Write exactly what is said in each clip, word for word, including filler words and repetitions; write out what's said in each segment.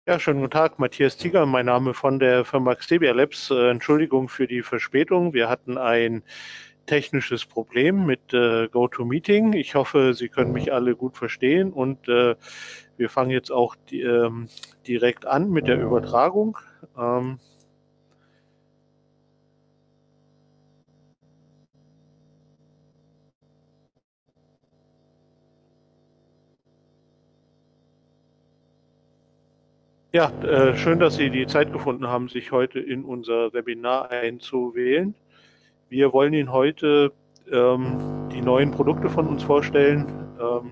Ja, schönen guten Tag, Matthias Zieger, mein Name von der Firma Xebia Labs. Äh, Entschuldigung für die Verspätung. Wir hatten ein technisches Problem mit äh, GoToMeeting. Ich hoffe, Sie können mich alle gut verstehen und äh, wir fangen jetzt auch die, ähm, direkt an mit der Übertragung. Ähm, ja, äh, schön, dass Sie die Zeit gefunden haben, sich heute in unser Webinar einzuwählen. Wir wollen Ihnen heute ähm, die neuen Produkte von uns vorstellen. Ähm,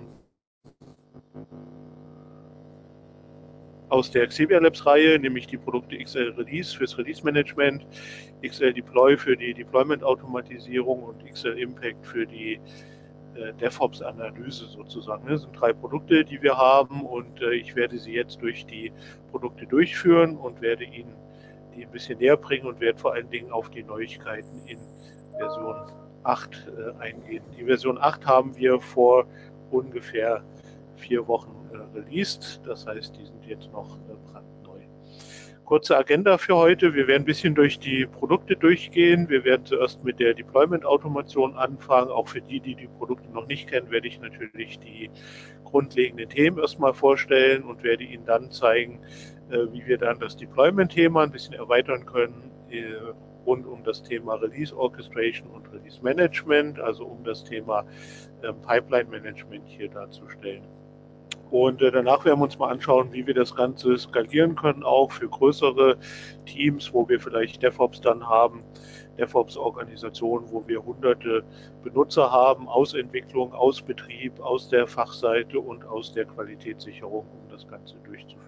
aus der Xebia Labs Reihe, nämlich die Produkte X L Release fürs Release Management, X L Deploy für die Deployment Automatisierung und X L Impact für die äh, DevOps Analyse sozusagen. Das sind drei Produkte, die wir haben und äh, ich werde Sie jetzt durch die Produkte durchführen und werde Ihnen die ein bisschen näher bringen und werde vor allen Dingen auf die Neuigkeiten in Version acht äh, eingehen. Die Version acht haben wir vor ungefähr vier Wochen äh, released. Das heißt, die sind jetzt noch äh, brandneu. Kurze Agenda für heute. Wir werden ein bisschen durch die Produkte durchgehen. Wir werden zuerst mit der Deployment-Automation anfangen. Auch für die, die die Produkte noch nicht kennen, werde ich natürlich die grundlegenden Themen erstmal vorstellen und werde Ihnen dann zeigen, äh, wie wir dann das Deployment-Thema ein bisschen erweitern können äh, rund um das Thema Release Orchestration und Release Management, also um das Thema äh, Pipeline Management hier darzustellen. Und äh, danach werden wir uns mal anschauen, wie wir das Ganze skalieren können, auch für größere Teams, wo wir vielleicht DevOps dann haben, DevOps-Organisationen, wo wir hunderte Benutzer haben, aus Entwicklung, aus Betrieb, aus der Fachseite und aus der Qualitätssicherung, um das Ganze durchzuführen.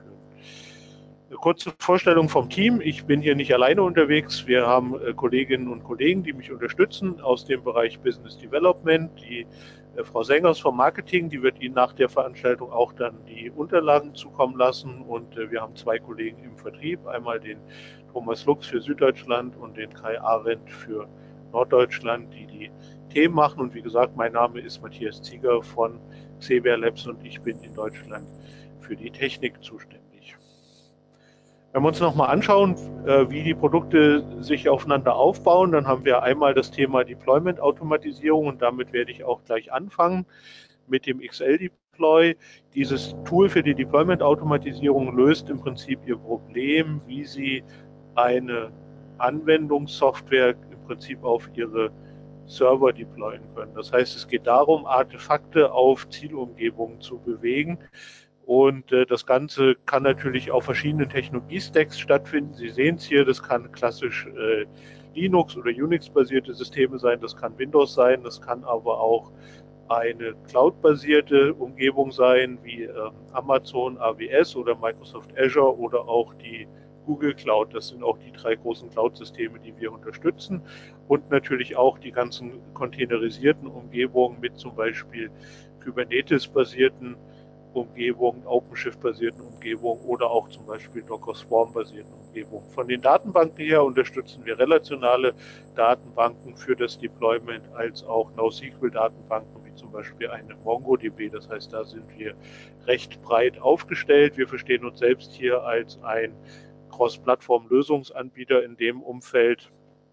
Eine kurze Vorstellung vom Team. Ich bin hier nicht alleine unterwegs. Wir haben äh, Kolleginnen und Kollegen, die mich unterstützen aus dem Bereich Business Development. Die äh, Frau Sengers vom Marketing, die wird Ihnen nach der Veranstaltung auch dann die Unterlagen zukommen lassen. Und äh, wir haben zwei Kollegen im Vertrieb. Einmal den Thomas Lux für Süddeutschland und den Kai Arendt für Norddeutschland, die die Themen machen. Und wie gesagt, mein Name ist Matthias Zieger von Xebia Labs und ich bin in Deutschland für die Technik zuständig. Wenn wir uns nochmal anschauen, äh, wie die Produkte sich aufeinander aufbauen, dann haben wir einmal das Thema Deployment-Automatisierung und damit werde ich auch gleich anfangen mit dem X L-Deploy. Dieses Tool für die Deployment-Automatisierung löst im Prinzip Ihr Problem, wie Sie eine Anwendungssoftware im Prinzip auf Ihre Server deployen können. Das heißt, es geht darum, Artefakte auf Zielumgebungen zu bewegen. Und äh, das Ganze kann natürlich auf verschiedenen Technologie-Stacks stattfinden. Sie sehen es hier, das kann klassisch äh, Linux- oder Unix-basierte Systeme sein, das kann Windows sein, das kann aber auch eine Cloud-basierte Umgebung sein, wie ähm, Amazon A W S oder Microsoft Azure oder auch die Google Cloud. Das sind auch die drei großen Cloud-Systeme, die wir unterstützen. Und natürlich auch die ganzen containerisierten Umgebungen mit zum Beispiel Kubernetes-basierten Umgebungen, OpenShift-basierten Umgebungen oder auch zum Beispiel Docker Swarm-basierten Umgebungen. Von den Datenbanken her unterstützen wir relationale Datenbanken für das Deployment als auch NoSQL-Datenbanken wie zum Beispiel eine MongoDB. Das heißt, da sind wir recht breit aufgestellt. Wir verstehen uns selbst hier als ein Cross-Plattform-Lösungsanbieter in dem Umfeld.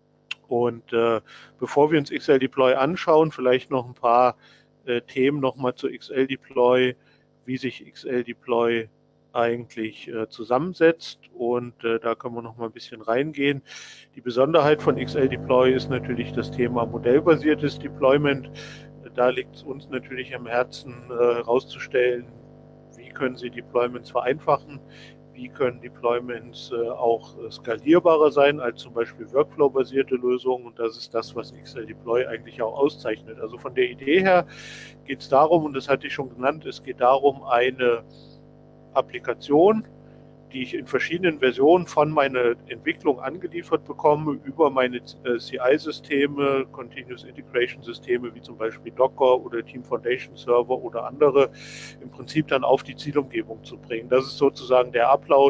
Und äh, bevor wir uns X L Deploy anschauen, vielleicht noch ein paar äh, Themen nochmal zu X L Deploy, wie sich X L Deploy eigentlich äh, zusammensetzt. Und äh, da können wir noch mal ein bisschen reingehen. Die Besonderheit von X L Deploy ist natürlich das Thema modellbasiertes Deployment. Da liegt es uns natürlich am Herzen, herauszustellen, äh, wie können Sie Deployments vereinfachen, wie können Deployments äh, auch äh, skalierbarer sein als zum Beispiel Workflow-basierte Lösungen. Und das ist das, was X L Deploy eigentlich auch auszeichnet. Also von der Idee her geht es darum, und das hatte ich schon genannt, es geht darum, eine Applikation, die ich in verschiedenen Versionen von meiner Entwicklung angeliefert bekomme, über meine äh, C I-Systeme, Continuous Integration-Systeme wie zum Beispiel Docker oder Team Foundation Server oder andere, im Prinzip dann auf die Zielumgebung zu bringen. Das ist sozusagen der Upload,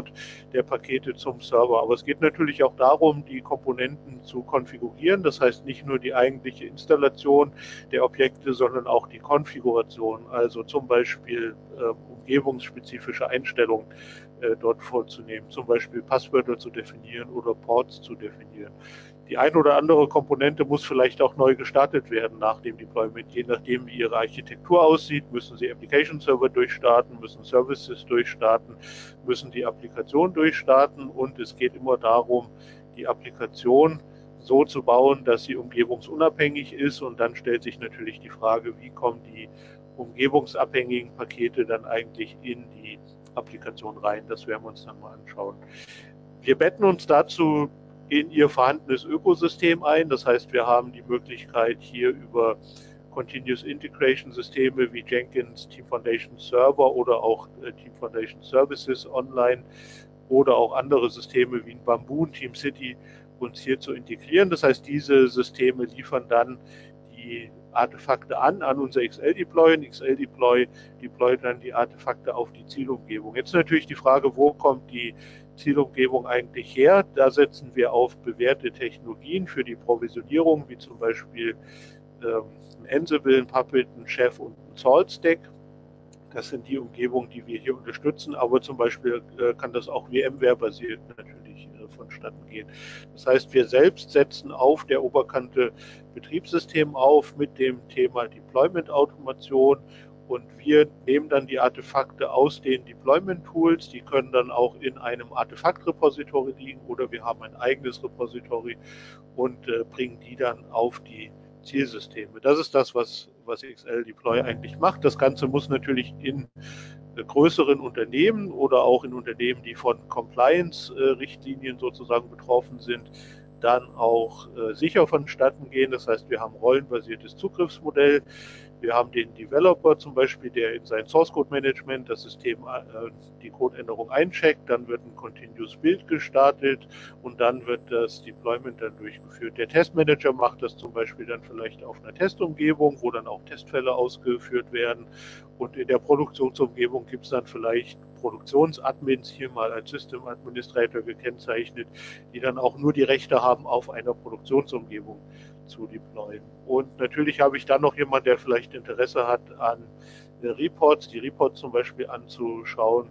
der Pakete zum Server. Aber es geht natürlich auch darum, die Komponenten zu konfigurieren. Das heißt nicht nur die eigentliche Installation der Objekte, sondern auch die Konfiguration, also zum Beispiel äh, umgebungsspezifische Einstellungen äh, dort vorzunehmen, zum Beispiel Passwörter zu definieren oder Ports zu definieren. Die eine oder andere Komponente muss vielleicht auch neu gestartet werden nach dem Deployment. Je nachdem, wie Ihre Architektur aussieht, müssen Sie Application Server durchstarten, müssen Services durchstarten, müssen die Applikation durchstarten und es geht immer darum, die Applikation so zu bauen, dass sie umgebungsunabhängig ist und dann stellt sich natürlich die Frage, wie kommen die umgebungsabhängigen Pakete dann eigentlich in die Applikation rein. Das werden wir uns dann mal anschauen. Wir betten uns dazu in Ihr vorhandenes Ökosystem ein. Das heißt, wir haben die Möglichkeit, hier über Continuous Integration Systeme wie Jenkins, Team Foundation Server oder auch äh, Team Foundation Services online oder auch andere Systeme wie ein Bamboo, TeamCity uns hier zu integrieren. Das heißt, diese Systeme liefern dann die Artefakte an, an unser X L-Deploy. Und X L-Deploy deployt dann die Artefakte auf die Zielumgebung. Jetzt natürlich die Frage, wo kommt die Zielumgebung eigentlich her? Da setzen wir auf bewährte Technologien für die Provisionierung, wie zum Beispiel ähm, ein Ansible, ein Puppet, ein Chef und ein SaltStack. Das sind die Umgebungen, die wir hier unterstützen, aber zum Beispiel äh, kann das auch VMware-basiert natürlich äh, vonstatten gehen. Das heißt, wir selbst setzen auf der Oberkante Betriebssystem auf mit dem Thema Deployment-Automation und wir nehmen dann die Artefakte aus den Deployment-Tools, die können dann auch in einem Artefakt-Repository liegen oder wir haben ein eigenes Repository und äh, bringen die dann auf die Zielsysteme. Das ist das, was, was X L-Deploy eigentlich macht. Das Ganze muss natürlich in äh, größeren Unternehmen oder auch in Unternehmen, die von Compliance-Richtlinien äh, sozusagen betroffen sind, dann auch äh, sicher vonstatten gehen. Das heißt, wir haben rollenbasiertes Zugriffsmodell. Wir haben den Developer zum Beispiel, der in sein Source Code Management das System äh, die Codeänderung eincheckt, dann wird ein Continuous Build gestartet und dann wird das Deployment dann durchgeführt. Der Testmanager macht das zum Beispiel dann vielleicht auf einer Testumgebung, wo dann auch Testfälle ausgeführt werden und in der Produktionsumgebung gibt es dann vielleicht Produktionsadmins, hier mal als System Administrator gekennzeichnet, die dann auch nur die Rechte haben, auf einer Produktionsumgebung zu deployen. Und natürlich habe ich dann noch jemanden, der vielleicht Interesse hat an äh, Reports, die Reports zum Beispiel anzuschauen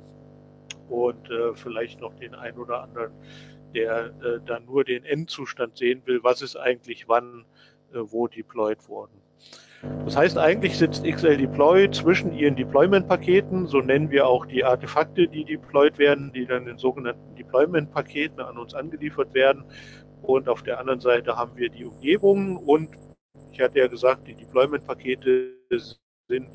und äh, vielleicht noch den einen oder anderen, der äh, dann nur den Endzustand sehen will, was ist eigentlich wann äh, wo deployed worden. Das heißt, eigentlich sitzt X L-Deploy zwischen ihren Deployment-Paketen, so nennen wir auch die Artefakte, die deployed werden, die dann in sogenannten Deployment-Paketen an uns angeliefert werden. Und auf der anderen Seite haben wir die Umgebung und ich hatte ja gesagt, die Deployment-Pakete sind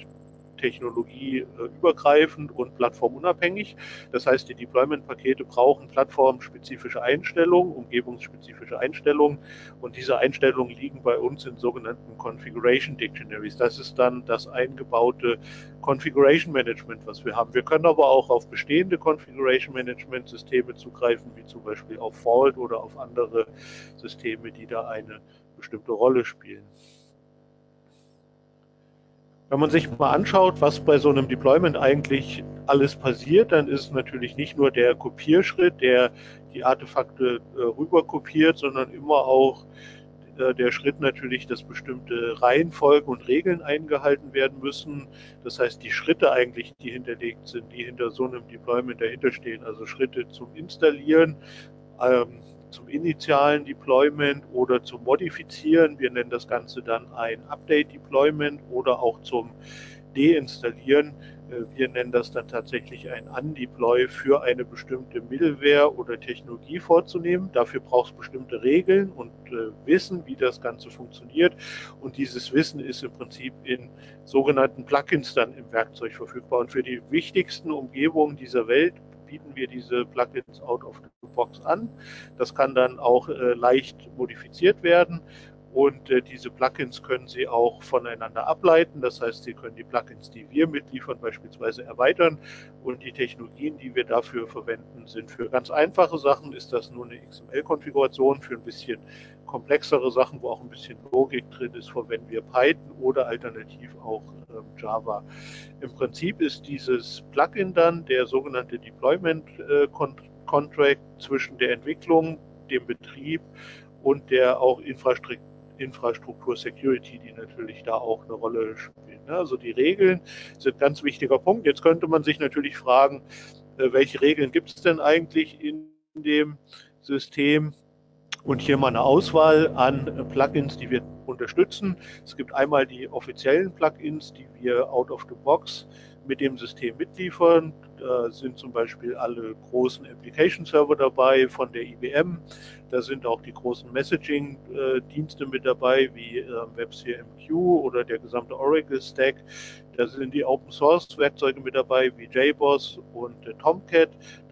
technologieübergreifend und plattformunabhängig. Das heißt, die Deployment-Pakete brauchen plattformspezifische Einstellungen, umgebungsspezifische Einstellungen und diese Einstellungen liegen bei uns in sogenannten Configuration Dictionaries. Das ist dann das eingebaute Configuration Management, was wir haben. Wir können aber auch auf bestehende Configuration Management Systeme zugreifen, wie zum Beispiel auf Vault oder auf andere Systeme, die da eine bestimmte Rolle spielen. Wenn man sich mal anschaut, was bei so einem Deployment eigentlich alles passiert, dann ist natürlich nicht nur der Kopierschritt, der die Artefakte äh, rüber kopiert, sondern immer auch äh, der Schritt natürlich, dass bestimmte Reihenfolgen und Regeln eingehalten werden müssen. Das heißt, die Schritte eigentlich, die hinterlegt sind, die hinter so einem Deployment dahinter stehen, also Schritte zum Installieren, ähm, zum initialen Deployment oder zum Modifizieren. Wir nennen das Ganze dann ein Update-Deployment oder auch zum Deinstallieren. Wir nennen das dann tatsächlich ein Undeploy für eine bestimmte Middleware oder Technologie vorzunehmen. Dafür braucht es bestimmte Regeln und äh, Wissen, wie das Ganze funktioniert. Und dieses Wissen ist im Prinzip in sogenannten Plugins dann im Werkzeug verfügbar. Und für die wichtigsten Umgebungen dieser Welt bieten wir diese Plugins out of the box an. Das kann dann auch äh, leicht modifiziert werden Und äh, diese Plugins können Sie auch voneinander ableiten. Das heißt, Sie können die Plugins, die wir mitliefern, beispielsweise erweitern. Und die Technologien, die wir dafür verwenden, sind für ganz einfache Sachen, ist das nur eine X M L-Konfiguration. Für ein bisschen komplexere Sachen, wo auch ein bisschen Logik drin ist, verwenden wir Python oder alternativ auch ähm, Java. Im Prinzip ist dieses Plugin dann der sogenannte Deployment äh, Contract zwischen der Entwicklung, dem Betrieb und der auch Infrastruktur Infrastruktur Security, die natürlich da auch eine Rolle spielt. Also die Regeln sind ein ganz wichtiger Punkt. Jetzt könnte man sich natürlich fragen, welche Regeln gibt es denn eigentlich in dem System? Und hier mal eine Auswahl an Plugins, die wir unterstützen. Es gibt einmal die offiziellen Plugins, die wir out of the box mit dem System mitliefern. Da sind zum Beispiel alle großen Application Server dabei von der I B M. Da sind auch die großen Messaging-Dienste mit dabei, wie WebSphere M Q oder der gesamte Oracle Stack. Da sind die Open Source Werkzeuge mit dabei, wie J BOSS und Tomcat.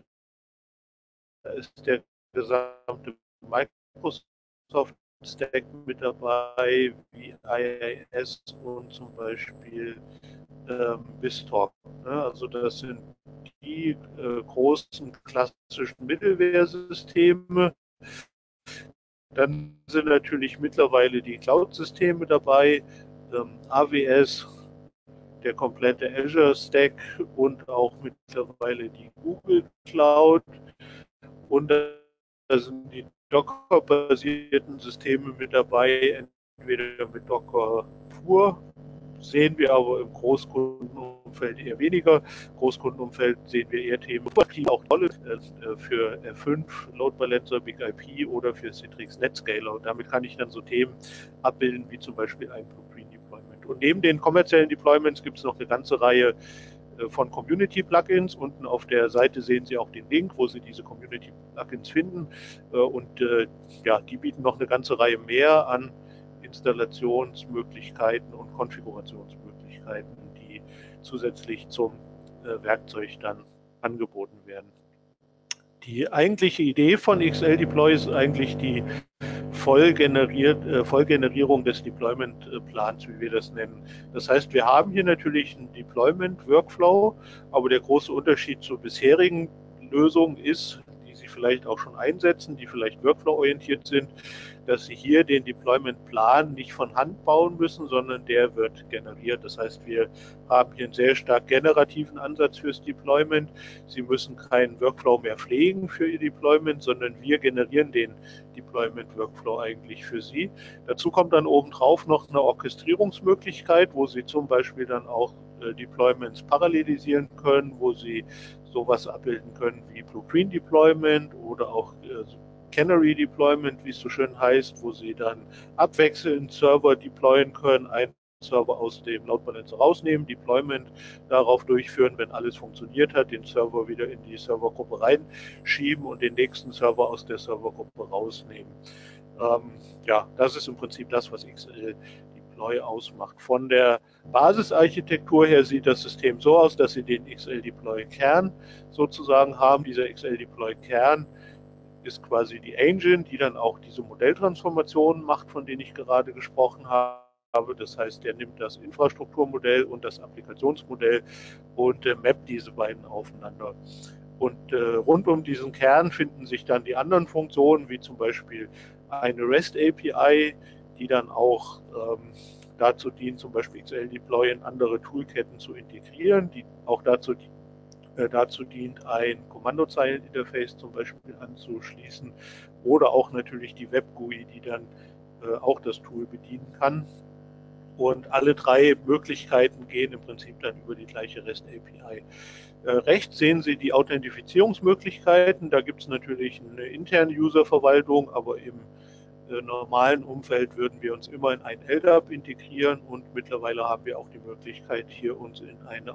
Da ist der gesamte Microsoft Stack mit dabei, wie I I S und zum Beispiel ähm, BizTalk. Ne? Also das sind die äh, großen klassischen Mittelwehrsysteme. Dann sind natürlich mittlerweile die Cloud-Systeme dabei, ähm, A W S, der komplette Azure Stack und auch mittlerweile die Google Cloud. Und da sind die Docker-basierten Systeme mit dabei, entweder mit Docker pur, sehen wir aber im Großkundenumfeld eher weniger. Im Großkundenumfeld sehen wir eher Themen, die auch tolle für R fünf, Load Balancer, Big I P oder für Citrix NetScaler. Und damit kann ich dann so Themen abbilden, wie zum Beispiel ein Blueprint Deployment. Und neben den kommerziellen Deployments gibt es noch eine ganze Reihe von Community-Plugins. Unten auf der Seite sehen Sie auch den Link, wo Sie diese Community-Plugins finden. Und ja, die bieten noch eine ganze Reihe mehr an Installationsmöglichkeiten und Konfigurationsmöglichkeiten, die zusätzlich zum Werkzeug dann angeboten werden. Die eigentliche Idee von X L Deploy ist eigentlich die Vollgeneriert, äh, Vollgenerierung des Deployment-Plans, wie wir das nennen. Das heißt, wir haben hier natürlich einen Deployment-Workflow, aber der große Unterschied zur bisherigen Lösung ist, die Sie vielleicht auch schon einsetzen, die vielleicht workflow-orientiert sind, dass Sie hier den Deployment-Plan nicht von Hand bauen müssen, sondern der wird generiert. Das heißt, wir haben hier einen sehr stark generativen Ansatz fürs Deployment. Sie müssen keinen Workflow mehr pflegen für Ihr Deployment, sondern wir generieren den Deployment-Workflow eigentlich für Sie. Dazu kommt dann obendrauf noch eine Orchestrierungsmöglichkeit, wo Sie zum Beispiel dann auch äh, Deployments parallelisieren können, wo Sie sowas abbilden können wie Blueprint Deployment oder auch äh, Canary Deployment, wie es so schön heißt, wo Sie dann abwechselnd Server deployen können, einen Server aus dem Load Balancer rausnehmen, Deployment darauf durchführen, wenn alles funktioniert hat, den Server wieder in die Servergruppe reinschieben und den nächsten Server aus der Servergruppe rausnehmen. Ähm, ja, das ist im Prinzip das, was X L Deploy ausmacht. Von der Basisarchitektur her sieht das System so aus, dass Sie den X L Deploy Kern sozusagen haben. Dieser X L Deploy Kern ist quasi die Engine, die dann auch diese Modelltransformationen macht, von denen ich gerade gesprochen habe. Das heißt, der nimmt das Infrastrukturmodell und das Applikationsmodell und äh, mappt diese beiden aufeinander. Und äh, rund um diesen Kern finden sich dann die anderen Funktionen, wie zum Beispiel eine REST A P I, die dann auch ähm, dazu dient, zum Beispiel X L Deploy in andere Toolketten zu integrieren, die auch dazu dient, Dazu dient, ein Kommandozeileninterface zum Beispiel anzuschließen oder auch natürlich die Web-G U I, die dann äh, auch das Tool bedienen kann. Und alle drei Möglichkeiten gehen im Prinzip dann über die gleiche REST A P I. Äh, rechts sehen Sie die Authentifizierungsmöglichkeiten. Da gibt es natürlich eine interne User-Verwaltung, aber im normalen Umfeld würden wir uns immer in ein L D A P integrieren und mittlerweile haben wir auch die Möglichkeit, hier uns in eine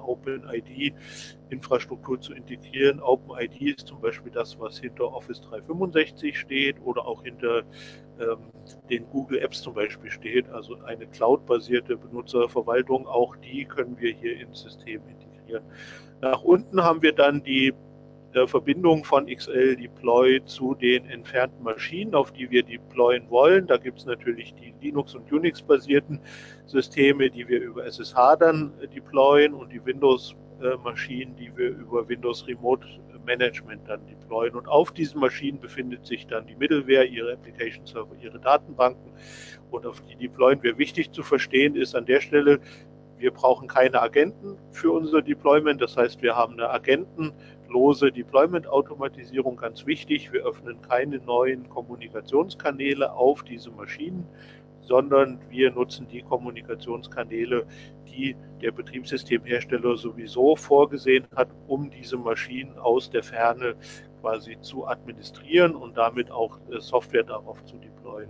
OpenID-Infrastruktur zu integrieren. OpenID ist zum Beispiel das, was hinter Office dreihundertfünfundsechzig steht oder auch hinter ähm, den Google Apps zum Beispiel steht, also eine Cloud-basierte Benutzerverwaltung. Auch die können wir hier ins System integrieren. Nach unten haben wir dann die äh, Verbindung von X L Deploy zu den entfernten Maschinen, auf die wir deployen wollen. Da gibt es natürlich die Linux- und Unix-basierten Systeme, die wir über S S H dann äh, deployen, und die Windows-Maschinen, äh, die wir über Windows Remote Management dann deployen. Und auf diesen Maschinen befindet sich dann die Middleware, ihre Application Server, ihre Datenbanken, und auf die deployen wir. Wichtig zu verstehen ist an der Stelle, wir brauchen keine Agenten für unser Deployment. Das heißt, wir haben eine agentenlose Deployment-Automatisierung, ganz wichtig. Wir öffnen keine neuen Kommunikationskanäle auf diese Maschinen, sondern wir nutzen die Kommunikationskanäle, die der Betriebssystemhersteller sowieso vorgesehen hat, um diese Maschinen aus der Ferne quasi zu administrieren und damit auch Software darauf zu deployen.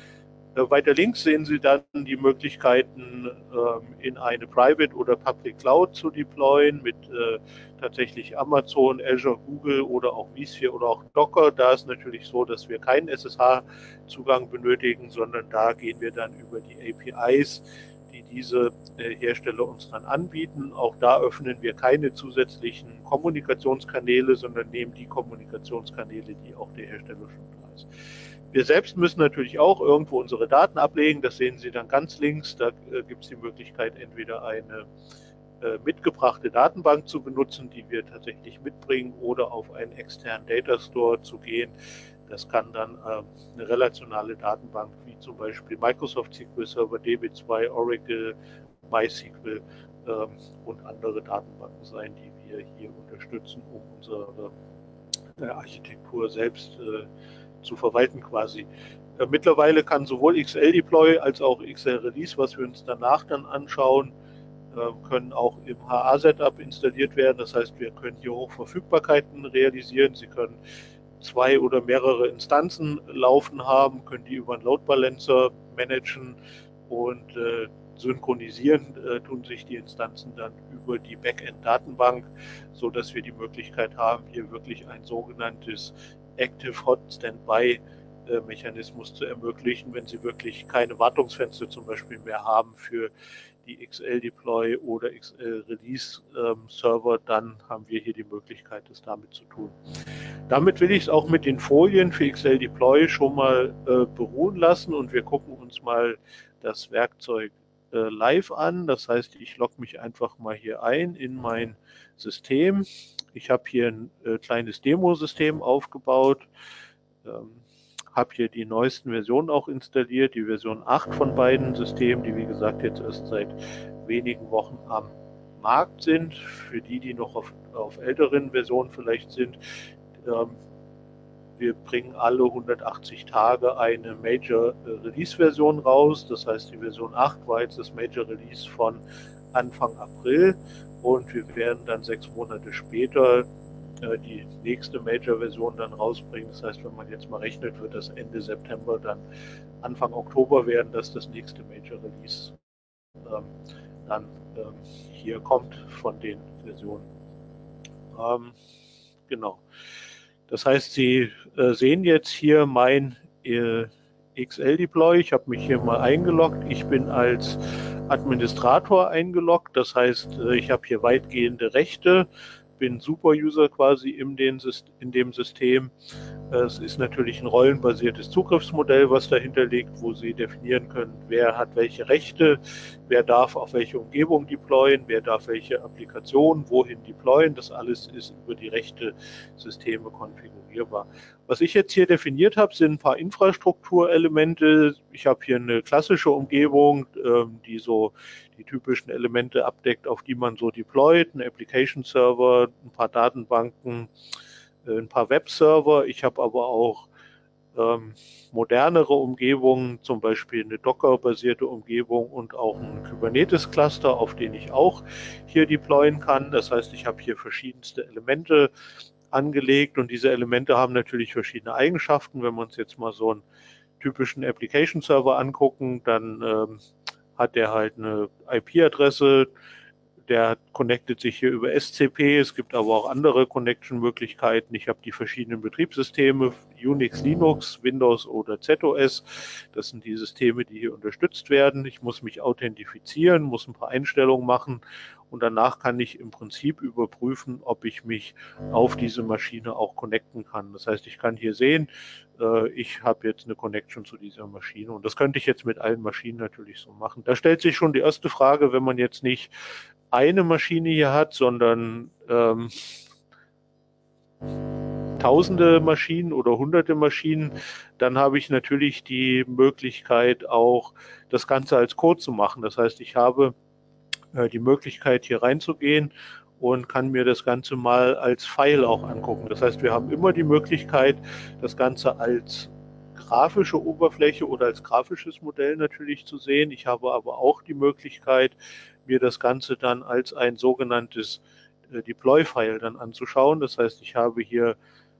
Weiter links sehen Sie dann die Möglichkeiten, in eine Private oder Public Cloud zu deployen mit tatsächlich Amazon, Azure, Google oder auch vSphere oder auch Docker. Da ist natürlich so, dass wir keinen S S H-Zugang benötigen, sondern da gehen wir dann über die A P Is, die diese Hersteller uns dann anbieten. Auch da öffnen wir keine zusätzlichen Kommunikationskanäle, sondern nehmen die Kommunikationskanäle, die auch der Hersteller schon da ist. Wir selbst müssen natürlich auch irgendwo unsere Daten ablegen. Das sehen Sie dann ganz links. Da äh, gibt es die Möglichkeit, entweder eine äh, mitgebrachte Datenbank zu benutzen, die wir tatsächlich mitbringen, oder auf einen externen Data Store zu gehen. Das kann dann äh, eine relationale Datenbank wie zum Beispiel Microsoft S Q L Server, D B zwei, Oracle, MySQL ähm, und andere Datenbanken sein, die wir hier unterstützen, um unsere äh, Architektur selbst äh, zu verwalten quasi. Äh, mittlerweile kann sowohl X L Deploy als auch X L Release, was wir uns danach dann anschauen, äh, können auch im H A-Setup installiert werden. Das heißt, wir können hier Hochverfügbarkeiten realisieren. Sie können zwei oder mehrere Instanzen laufen haben, können die über einen Load Balancer managen, und äh, synchronisieren äh, tun sich die Instanzen dann über die Backend-Datenbank, so dass wir die Möglichkeit haben, hier wirklich ein sogenanntes Active Hot Standby Mechanismus zu ermöglichen, wenn Sie wirklich keine Wartungsfenster zum Beispiel mehr haben für die X L Deploy oder X L Release ähm, Server, dann haben wir hier die Möglichkeit, das damit zu tun. Damit will ich es auch mit den Folien für X L Deploy schon mal äh, beruhen lassen, und wir gucken uns mal das Werkzeug äh, live an. Das heißt, ich logge mich einfach mal hier ein in mein System. Ich habe hier ein äh, kleines Demo-System aufgebaut, ähm, habe hier die neuesten Versionen auch installiert, die Version acht von beiden Systemen, die wie gesagt jetzt erst seit wenigen Wochen am Markt sind. Für die, die noch auf, auf älteren Versionen vielleicht sind, ähm, wir bringen alle hundertachtzig Tage eine Major Release Version raus. Das heißt, die Version acht war jetzt das Major Release von Anfang April, und wir werden dann sechs Monate später äh, die nächste Major-Version dann rausbringen. Das heißt, wenn man jetzt mal rechnet, wird das Ende September, dann Anfang Oktober werden, dass das nächste Major-Release ähm, dann ähm, hier kommt von den Versionen. Ähm, genau. Das heißt, Sie äh, sehen jetzt hier mein äh, X L Deploy. Ich habe mich hier mal eingeloggt. Ich bin als Administrator eingeloggt. Das heißt, äh, ich habe hier weitgehende Rechte, bin Super-User quasi in, den, in dem System. Es ist natürlich ein rollenbasiertes Zugriffsmodell, was dahinter liegt, wo Sie definieren können, wer hat welche Rechte, wer darf auf welche Umgebung deployen, wer darf welche Applikation wohin deployen. Das alles ist über die Rechte-Systeme konfigurierbar. Was ich jetzt hier definiert habe, sind ein paar Infrastrukturelemente. Ich habe hier eine klassische Umgebung, die so die typischen Elemente abdeckt, auf die man so deployt, ein Application Server, ein paar Datenbanken, ein paar Webserver. Ich habe aber auch ähm, modernere Umgebungen, zum Beispiel eine Docker-basierte Umgebung und auch ein Kubernetes-Cluster, auf den ich auch hier deployen kann. Das heißt, ich habe hier verschiedenste Elemente angelegt, und diese Elemente haben natürlich verschiedene Eigenschaften. Wenn wir uns jetzt mal so einen typischen Application Server angucken, dann ähm, hat der halt eine I P-Adresse, der connectet sich hier über S C P. Es gibt aber auch andere Connection-Möglichkeiten. Ich habe die verschiedenen Betriebssysteme, Unix, Linux, Windows oder Z O S. Das sind die Systeme, die hier unterstützt werden. Ich muss mich authentifizieren, muss ein paar Einstellungen machen, und danach kann ich im Prinzip überprüfen, ob ich mich auf diese Maschine auch connecten kann. Das heißt, ich kann hier sehen, äh, ich habe jetzt eine Connection zu dieser Maschine und das könnte ich jetzt mit allen Maschinen natürlich so machen. Da stellt sich schon die erste Frage, wenn man jetzt nicht eine Maschine hier hat, sondern ähm, tausende Maschinen oder hunderte Maschinen, dann habe ich natürlich die Möglichkeit auch das Ganze als Code zu machen. Das heißt, ich habe äh, die Möglichkeit hier reinzugehen und kann mir das Ganze mal als File auch angucken. Das heißt, wir haben immer die Möglichkeit, das Ganze als grafische Oberfläche oder als grafisches Modell natürlich zu sehen. Ich habe aber auch die Möglichkeit, mir das Ganze dann als ein sogenanntes äh, Deploy-File dann anzuschauen. Das heißt, ich habe hier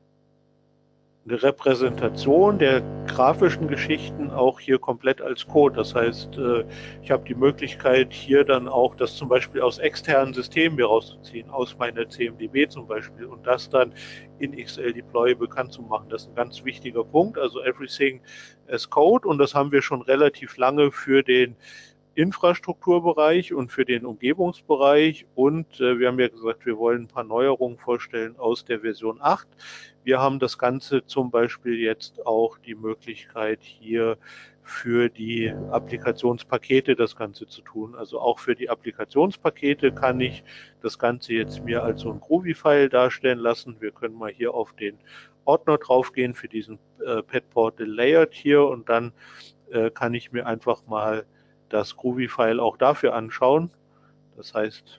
eine Repräsentation der grafischen Geschichten auch hier komplett als Code. Das heißt, ich habe die Möglichkeit, hier dann auch das zum Beispiel aus externen Systemen hier rauszuziehen, aus meiner C M D B zum Beispiel, und das dann in X L Deploy bekannt zu machen. Das ist ein ganz wichtiger Punkt, also Everything as Code, und das haben wir schon relativ lange für den Infrastrukturbereich und für den Umgebungsbereich, und äh, wir haben ja gesagt, wir wollen ein paar Neuerungen vorstellen aus der Version acht. Wir haben das Ganze zum Beispiel jetzt auch die Möglichkeit, hier für die Applikationspakete das Ganze zu tun. Also auch für die Applikationspakete kann ich das Ganze jetzt mir als so ein Groovy-File darstellen lassen. Wir können mal hier auf den Ordner draufgehen für diesen äh, Pet Portal Layout hier, und dann äh, kann ich mir einfach mal das Groovy-File auch dafür anschauen. Das heißt,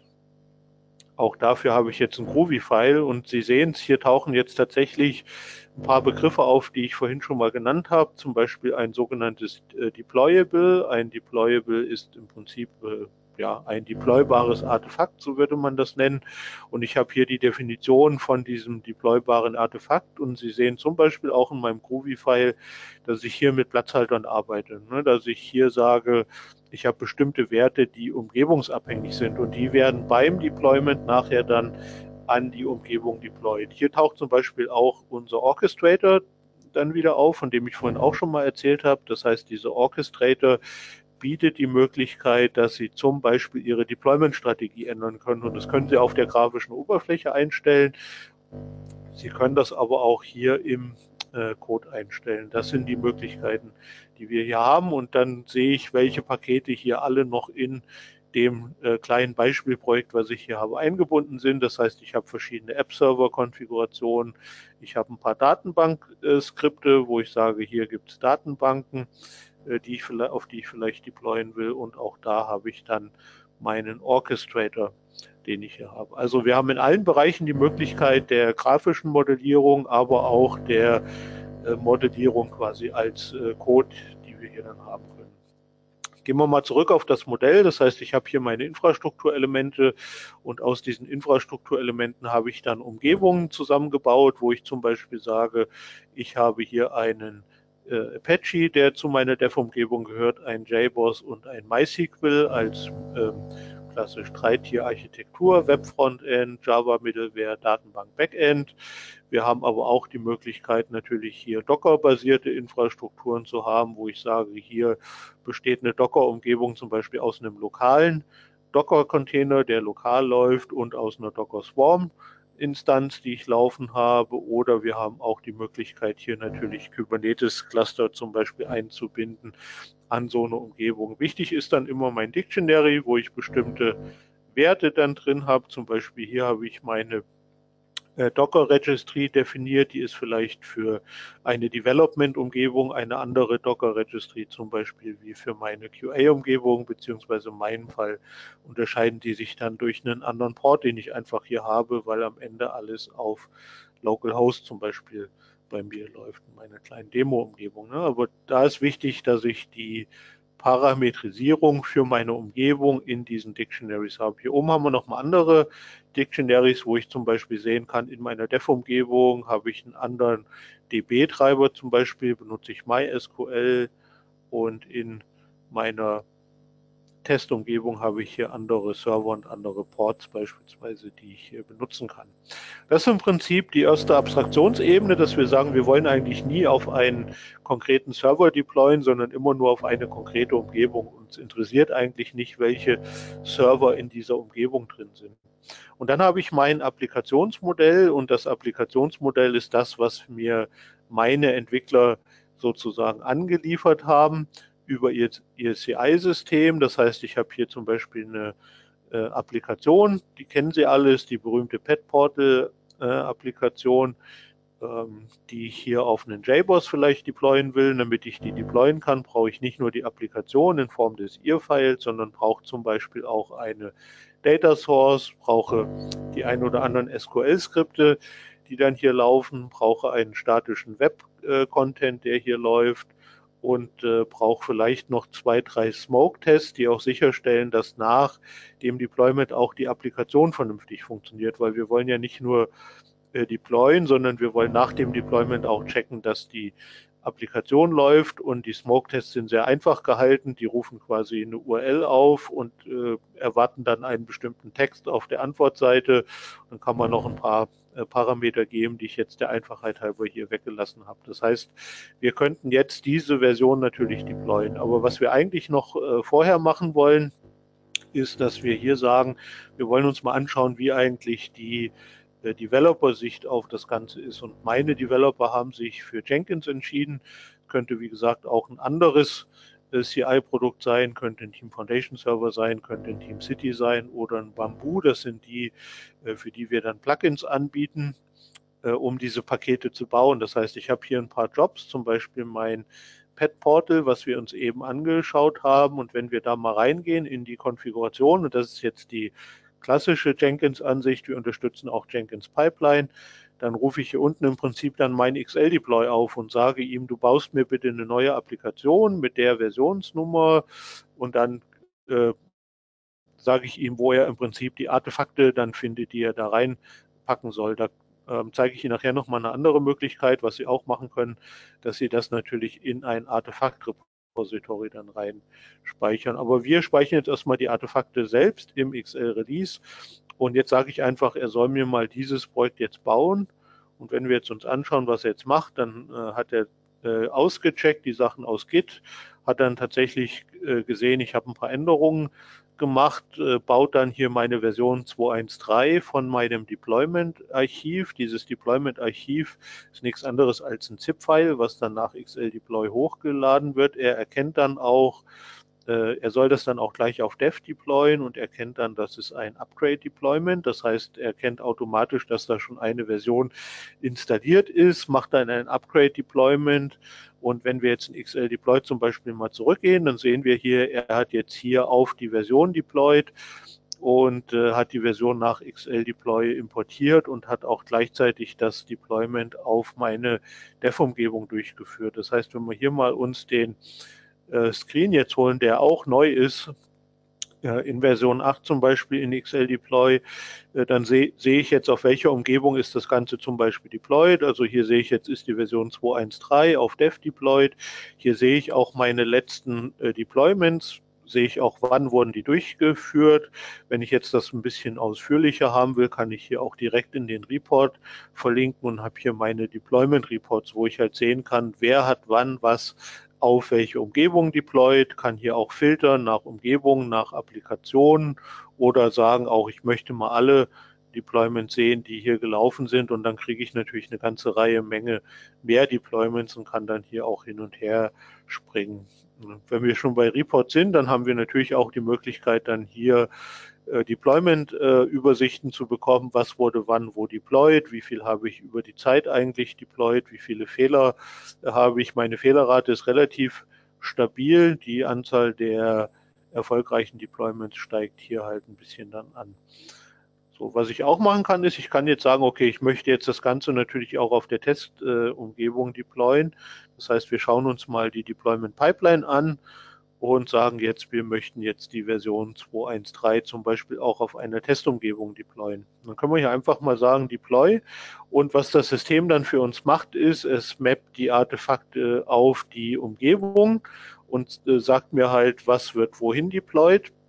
auch dafür habe ich jetzt ein Groovy-File, und Sie sehen es, hier tauchen jetzt tatsächlich ein paar Begriffe auf, die ich vorhin schon mal genannt habe, zum Beispiel ein sogenanntes äh, Deployable. Ein Deployable ist im Prinzip äh, ja, ein deploybares Artefakt, so würde man das nennen. Und ich habe hier die Definition von diesem deploybaren Artefakt, und Sie sehen zum Beispiel auch in meinem Groovy-File, dass ich hier mit Platzhaltern arbeite, ne? Dass ich hier sage, ich habe bestimmte Werte, die umgebungsabhängig sind, und die werden beim Deployment nachher dann an die Umgebung deployed. Hier taucht zum Beispiel auch unser Orchestrator dann wieder auf, von dem ich vorhin auch schon mal erzählt habe. Das heißt, dieser Orchestrator bietet die Möglichkeit, dass Sie zum Beispiel Ihre Deployment-Strategie ändern können, und das können Sie auf der grafischen Oberfläche einstellen. Sie können das aber auch hier im äh, Code einstellen. Das sind die Möglichkeiten, die wir hier haben, und dann sehe ich, welche Pakete hier alle noch in dem äh, kleinen Beispielprojekt, was ich hier habe, eingebunden sind. Das heißt, ich habe verschiedene App-Server-Konfigurationen, ich habe ein paar Datenbank-Skripte, wo ich sage, hier gibt es Datenbanken, äh, die ich, auf die ich vielleicht deployen will, und auch da habe ich dann meinen Orchestrator, den ich hier habe. Also wir haben in allen Bereichen die Möglichkeit der grafischen Modellierung, aber auch der äh, Modellierung quasi als äh, Code, die wir hier dann haben können. Gehen wir mal zurück auf das Modell. Das heißt, ich habe hier meine Infrastrukturelemente, und aus diesen Infrastrukturelementen habe ich dann Umgebungen zusammengebaut, wo ich zum Beispiel sage, ich habe hier einen äh, Apache, der zu meiner Dev-Umgebung gehört, ein J BOSS und ein MySQL als ähm, klassisch Drei-Tier-Architektur, Web-Frontend, Java-Middleware, Datenbank-Backend. Wir haben aber auch die Möglichkeit, natürlich hier Docker-basierte Infrastrukturen zu haben, wo ich sage, hier besteht eine Docker-Umgebung zum Beispiel aus einem lokalen Docker-Container, der lokal läuft, und aus einer Docker-Swarm-Instanz, die ich laufen habe. Oder wir haben auch die Möglichkeit, hier natürlich Kubernetes-Cluster zum Beispiel einzubinden an so eine Umgebung. Wichtig ist dann immer mein Dictionary, wo ich bestimmte Werte dann drin habe. Zum Beispiel hier habe ich meine äh, Docker-Registry definiert, die ist vielleicht für eine Development-Umgebung eine andere Docker-Registry, zum Beispiel wie für meine Q A-Umgebung, beziehungsweise in meinem Fall unterscheiden die sich dann durch einen anderen Port, den ich einfach hier habe, weil am Ende alles auf Localhost zum Beispiel bei mir läuft, in meiner kleinen Demo-Umgebung. Ne? Aber da ist wichtig, dass ich die Parametrisierung für meine Umgebung in diesen Dictionaries habe. Hier oben haben wir nochmal andere Dictionaries, wo ich zum Beispiel sehen kann, in meiner Dev-Umgebung habe ich einen anderen D B-Treiber, zum Beispiel benutze ich MySQL, und in meiner Testumgebung habe ich hier andere Server und andere Ports beispielsweise, die ich hier benutzen kann. Das ist im Prinzip die erste Abstraktionsebene, dass wir sagen, wir wollen eigentlich nie auf einen konkreten Server deployen, sondern immer nur auf eine konkrete Umgebung. Uns interessiert eigentlich nicht, welche Server in dieser Umgebung drin sind. Und dann habe ich mein Applikationsmodell, und das Applikationsmodell ist das, was mir meine Entwickler sozusagen angeliefert haben über ihr, ihr C I-System. Das heißt, ich habe hier zum Beispiel eine äh, Applikation, die kennen Sie alles, die berühmte Pet-Portal-Applikation, äh, ähm, die ich hier auf einen J BOSS vielleicht deployen will. Damit ich die deployen kann, brauche ich nicht nur die Applikation in Form des I R Files, sondern brauche zum Beispiel auch eine Data Source, brauche die ein oder anderen S Q L-Skripte, die dann hier laufen, brauche einen statischen Web-Content, der hier läuft, und äh, brauche vielleicht noch zwei, drei Smoke-Tests, die auch sicherstellen, dass nach dem Deployment auch die Applikation vernünftig funktioniert, weil wir wollen ja nicht nur äh, deployen, sondern wir wollen nach dem Deployment auch checken, dass die Applikation läuft, und die Smoke-Tests sind sehr einfach gehalten. Die rufen quasi eine U R L auf und äh, erwarten dann einen bestimmten Text auf der Antwortseite. Dann kann man noch ein paar äh, Parameter geben, die ich jetzt der Einfachheit halber hier weggelassen habe. Das heißt, wir könnten jetzt diese Version natürlich deployen. Aber was wir eigentlich noch äh, vorher machen wollen, ist, dass wir hier sagen, wir wollen uns mal anschauen, wie eigentlich die Developer-Sicht auf das Ganze ist. Und meine Developer haben sich für Jenkins entschieden. Könnte, wie gesagt, auch ein anderes C I-Produkt sein, könnte ein Team Foundation Server sein, könnte ein Team City sein oder ein Bamboo. Das sind die, für die wir dann Plugins anbieten, um diese Pakete zu bauen. Das heißt, ich habe hier ein paar Jobs, zum Beispiel mein Pet Portal, was wir uns eben angeschaut haben. Und wenn wir da mal reingehen in die Konfiguration, und das ist jetzt die klassische Jenkins-Ansicht, wir unterstützen auch Jenkins Pipeline, dann rufe ich hier unten im Prinzip dann mein X L-Deploy auf und sage ihm, du baust mir bitte eine neue Applikation mit der Versionsnummer, und dann äh, sage ich ihm, wo er im Prinzip die Artefakte dann findet, die er da reinpacken soll. Da ähm, zeige ich Ihnen nachher nochmal eine andere Möglichkeit, was Sie auch machen können, dass Sie das natürlich in ein Artefakt-Repository dann rein speichern. Aber wir speichern jetzt erstmal die Artefakte selbst im X L-Release, und jetzt sage ich einfach, er soll mir mal dieses Projekt jetzt bauen. Und wenn wir jetzt uns anschauen, was er jetzt macht, dann äh, hat er äh, ausgecheckt die Sachen aus Git, hat dann tatsächlich äh, gesehen, ich habe ein paar Änderungen gemacht, äh, baut dann hier meine Version zwei Punkt eins Punkt drei von meinem Deployment-Archiv. Dieses Deployment-Archiv ist nichts anderes als ein ZIP-File, was dann nach X L-Deploy hochgeladen wird. Er erkennt dann auch, äh, er soll das dann auch gleich auf Dev deployen, und erkennt dann, das ist ein Upgrade-Deployment. Das heißt, er erkennt automatisch, dass da schon eine Version installiert ist, macht dann ein Upgrade-Deployment. Und wenn wir jetzt in X L-Deploy zum Beispiel mal zurückgehen, dann sehen wir hier, er hat jetzt hier auf die Version deployed und äh, hat die Version nach X L-Deploy importiert und hat auch gleichzeitig das Deployment auf meine Dev-Umgebung durchgeführt. Das heißt, wenn wir hier mal uns den äh, Screen jetzt holen, der auch neu ist, in Version acht zum Beispiel in X L-Deploy, dann sehe seh ich jetzt, auf welcher Umgebung ist das Ganze zum Beispiel deployed. Also hier sehe ich jetzt, ist die Version zwei Punkt eins Punkt drei auf Dev deployed. Hier sehe ich auch meine letzten äh, Deployments, sehe ich auch, wann wurden die durchgeführt. Wenn ich jetzt das ein bisschen ausführlicher haben will, kann ich hier auch direkt in den Report verlinken und habe hier meine Deployment Reports, wo ich halt sehen kann, wer hat wann was auf welche Umgebung deployed, kann hier auch filtern nach Umgebung, nach Applikationen, oder sagen auch, ich möchte mal alle Deployments sehen, die hier gelaufen sind, und dann kriege ich natürlich eine ganze Reihe, Menge mehr Deployments und kann dann hier auch hin und her springen. Wenn wir schon bei Report sind, dann haben wir natürlich auch die Möglichkeit, dann hier Deployment-Übersichten äh, zu bekommen, was wurde wann wo deployed, wie viel habe ich über die Zeit eigentlich deployed, wie viele Fehler äh, habe ich. Meine Fehlerrate ist relativ stabil, die Anzahl der erfolgreichen Deployments steigt hier halt ein bisschen dann an. So, was ich auch machen kann, ist, ich kann jetzt sagen, okay, ich möchte jetzt das Ganze natürlich auch auf der Testumgebung äh, deployen. Das heißt, wir schauen uns mal die Deployment Pipeline an und sagen jetzt, wir möchten jetzt die Version zwei Punkt eins Punkt drei zum Beispiel auch auf einer Testumgebung deployen. Dann können wir hier einfach mal sagen Deploy, und was das System dann für uns macht, ist, es mappt die Artefakte auf die Umgebung und äh, sagt mir halt, was wird wohin deployed.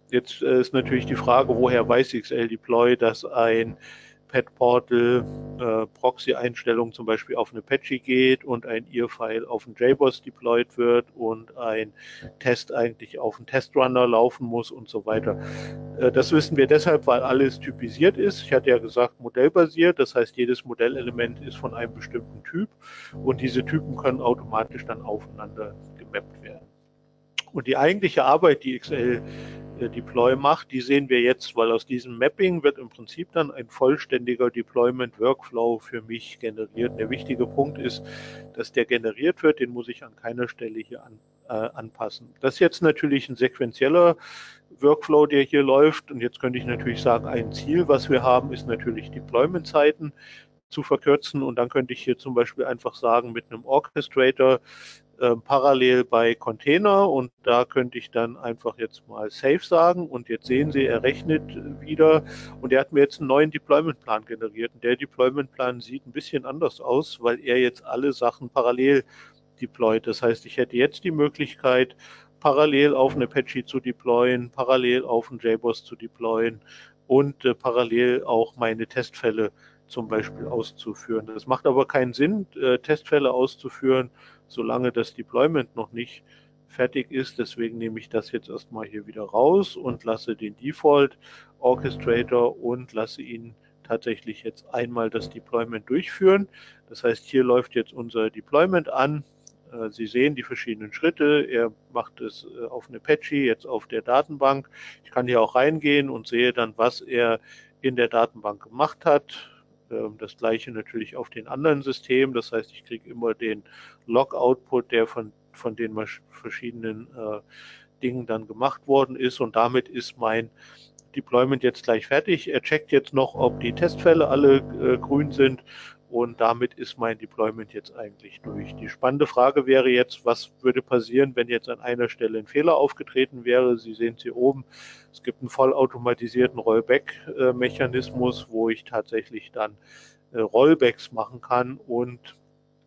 Jetzt äh, ist natürlich die Frage, woher weiß X L Deploy, dass ein Pet-Portal äh, Proxy-Einstellung zum Beispiel auf eine Apache geht und ein I R File auf einen J BOSS deployed wird und ein Test eigentlich auf einen Testrunner laufen muss und so weiter. Äh, das wissen wir deshalb, weil alles typisiert ist. Ich hatte ja gesagt, modellbasiert, das heißt, jedes Modellelement ist von einem bestimmten Typ und diese Typen können automatisch dann aufeinander gemappt werden. Und die eigentliche Arbeit, die X L Deploy macht, die sehen wir jetzt, weil aus diesem Mapping wird im Prinzip dann ein vollständiger Deployment-Workflow für mich generiert. Der wichtige Punkt ist, dass der generiert wird, den muss ich an keiner Stelle hier an, äh, anpassen. Das ist jetzt natürlich ein sequenzieller Workflow, der hier läuft. Und jetzt könnte ich natürlich sagen, ein Ziel, was wir haben, ist natürlich Deployment-Zeiten zu verkürzen. Und dann könnte ich hier zum Beispiel einfach sagen, mit einem Orchestrator äh, parallel bei Container, und da könnte ich dann einfach jetzt mal Save sagen, und jetzt sehen Sie, er rechnet wieder und er hat mir jetzt einen neuen Deployment-Plan generiert, und der Deployment-Plan sieht ein bisschen anders aus, weil er jetzt alle Sachen parallel deployt. Das heißt, ich hätte jetzt die Möglichkeit, parallel auf eine Apache zu deployen, parallel auf einen J BOSS zu deployen und äh, parallel auch meine Testfälle zum Beispiel auszuführen. Das macht aber keinen Sinn, äh, Testfälle auszuführen, solange das Deployment noch nicht fertig ist. Deswegen nehme ich das jetzt erstmal hier wieder raus und lasse den Default Orchestrator und lasse ihn tatsächlich jetzt einmal das Deployment durchführen. Das heißt, hier läuft jetzt unser Deployment an. Sie sehen die verschiedenen Schritte. Er macht es auf eine Apache, jetzt auf der Datenbank. Ich kann hier auch reingehen und sehe dann, was er in der Datenbank gemacht hat. Das gleiche natürlich auf den anderen Systemen. Das heißt, ich kriege immer den Log-Output, der von, von den verschiedenen äh, Dingen dann gemacht worden ist. Und damit ist mein Deployment jetzt gleich fertig. Er checkt jetzt noch, ob die Testfälle alle äh, grün sind. Und damit ist mein Deployment jetzt eigentlich durch. Die spannende Frage wäre jetzt, was würde passieren, wenn jetzt an einer Stelle ein Fehler aufgetreten wäre? Sie sehen es hier oben. Es gibt einen vollautomatisierten Rollback-Mechanismus, wo ich tatsächlich dann äh, Rollbacks machen kann und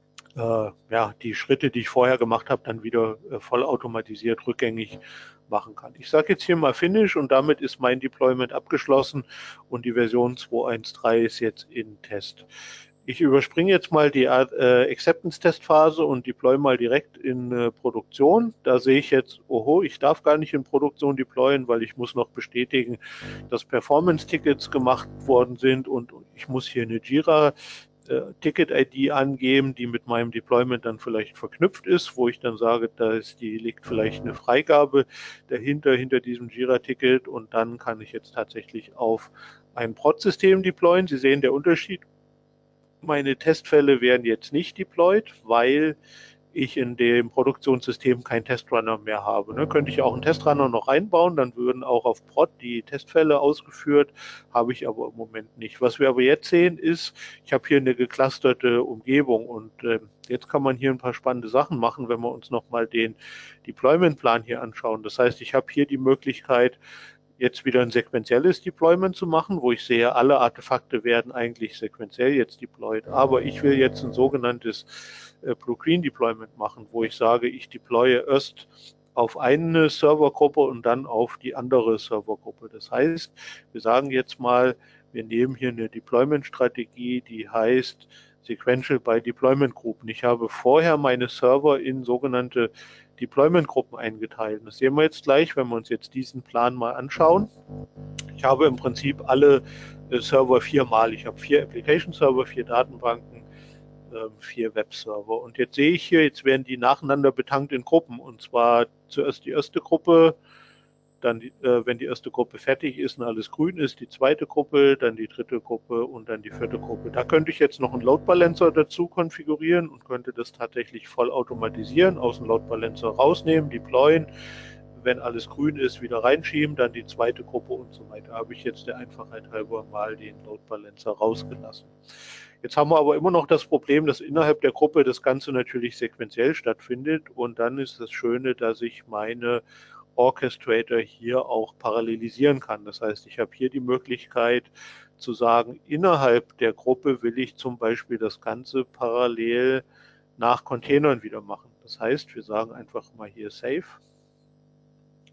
äh, ja, die Schritte, die ich vorher gemacht habe, dann wieder äh, vollautomatisiert rückgängig machen kann. Ich sage jetzt hier mal Finish und damit ist mein Deployment abgeschlossen und die Version zwei Punkt eins Punkt drei ist jetzt in Test. Ich überspringe jetzt mal die äh, Acceptance-Testphase und deploy mal direkt in äh, Produktion. Da sehe ich jetzt, oho, ich darf gar nicht in Produktion deployen, weil ich muss noch bestätigen, dass Performance-Tickets gemacht worden sind und ich muss hier eine Jira Ticket-I D angeben, die mit meinem Deployment dann vielleicht verknüpft ist, wo ich dann sage, da ist die, liegt vielleicht eine Freigabe dahinter, hinter diesem Jira-Ticket, und dann kann ich jetzt tatsächlich auf ein Prod-System deployen. Sie sehen den Unterschied. Meine Testfälle werden jetzt nicht deployed, weil ich in dem Produktionssystem keinen Testrunner mehr habe. Ne? Könnte ich auch einen Testrunner noch einbauen, dann würden auch auf Prod die Testfälle ausgeführt, habe ich aber im Moment nicht. Was wir aber jetzt sehen ist, ich habe hier eine geclusterte Umgebung, und äh, jetzt kann man hier ein paar spannende Sachen machen, wenn wir uns nochmal den Deployment-Plan hier anschauen. Das heißt, ich habe hier die Möglichkeit, jetzt wieder ein sequenzielles Deployment zu machen, wo ich sehe, alle Artefakte werden eigentlich sequenziell jetzt deployed. Aber ich will jetzt ein sogenanntes äh, Blue-Green Deployment machen, wo ich sage, ich deploye erst auf eine Servergruppe und dann auf die andere Servergruppe. Das heißt, wir sagen jetzt mal, wir nehmen hier eine Deployment-Strategie, die heißt Sequential by Deployment Gruppen. Ich habe vorher meine Server in sogenannte Deployment-Gruppen eingeteilt. Das sehen wir jetzt gleich, wenn wir uns jetzt diesen Plan mal anschauen. Ich habe im Prinzip alle äh, Server viermal. Ich habe vier Application-Server, vier Datenbanken, äh, vier Web-Server. Und jetzt sehe ich hier, jetzt werden die nacheinander betankt in Gruppen. Und zwar zuerst die erste Gruppe, dann, die, äh, wenn die erste Gruppe fertig ist und alles grün ist, die zweite Gruppe, dann die dritte Gruppe und dann die vierte Gruppe. Da könnte ich jetzt noch einen Load Balancer dazu konfigurieren und könnte das tatsächlich voll automatisieren, aus dem Load Balancer rausnehmen, deployen, wenn alles grün ist, wieder reinschieben, dann die zweite Gruppe und so weiter. Da habe ich jetzt der Einfachheit halber mal den Load Balancer rausgelassen. Jetzt haben wir aber immer noch das Problem, dass innerhalb der Gruppe das Ganze natürlich sequenziell stattfindet, und dann ist das Schöne, dass ich meine Orchestrator hier auch parallelisieren kann. Das heißt, ich habe hier die Möglichkeit zu sagen, innerhalb der Gruppe will ich zum Beispiel das Ganze parallel nach Containern wieder machen. Das heißt, wir sagen einfach mal hier Save.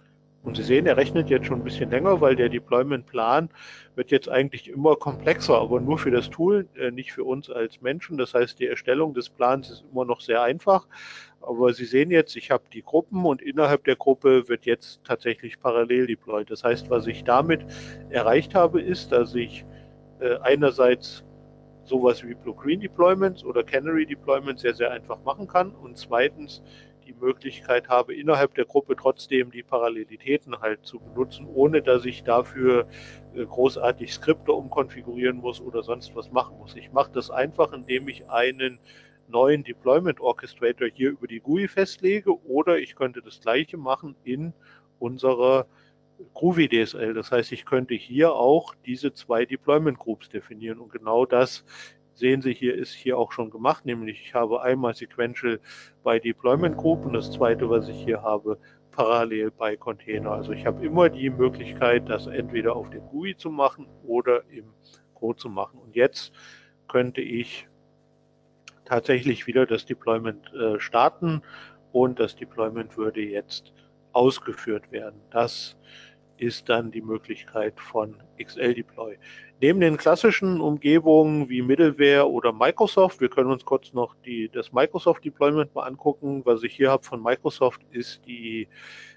Und Sie sehen, er rechnet jetzt schon ein bisschen länger, weil der Deployment-Plan wird jetzt eigentlich immer komplexer, aber nur für das Tool, äh, nicht für uns als Menschen. Das heißt, die Erstellung des Plans ist immer noch sehr einfach. Aber Sie sehen jetzt, ich habe die Gruppen und innerhalb der Gruppe wird jetzt tatsächlich parallel deployed. Das heißt, was ich damit erreicht habe, ist, dass ich äh, einerseits sowas wie Blue-Green Deployments oder Canary Deployments sehr, sehr einfach machen kann und zweitens die Möglichkeit habe, innerhalb der Gruppe trotzdem die Parallelitäten halt zu benutzen, ohne dass ich dafür großartig Skripte umkonfigurieren muss oder sonst was machen muss. Ich mache das einfach, indem ich einen neuen Deployment Orchestrator hier über die G U I festlege, oder ich könnte das gleiche machen in unserer Groovy D S L. Das heißt, ich könnte hier auch diese zwei Deployment Groups definieren, und genau das sehen Sie hier, ist hier auch schon gemacht, nämlich ich habe einmal Sequential bei Deployment Group und das zweite, was ich hier habe, parallel bei Container. Also ich habe immer die Möglichkeit, das entweder auf dem G U I zu machen oder im Code zu machen. Und jetzt könnte ich tatsächlich wieder das Deployment äh, starten und das Deployment würde jetzt ausgeführt werden. Das ist dann die Möglichkeit von X L Deploy. Neben den klassischen Umgebungen wie Middleware oder Microsoft, wir können uns kurz noch die, das Microsoft Deployment mal angucken. Was ich hier habe von Microsoft ist die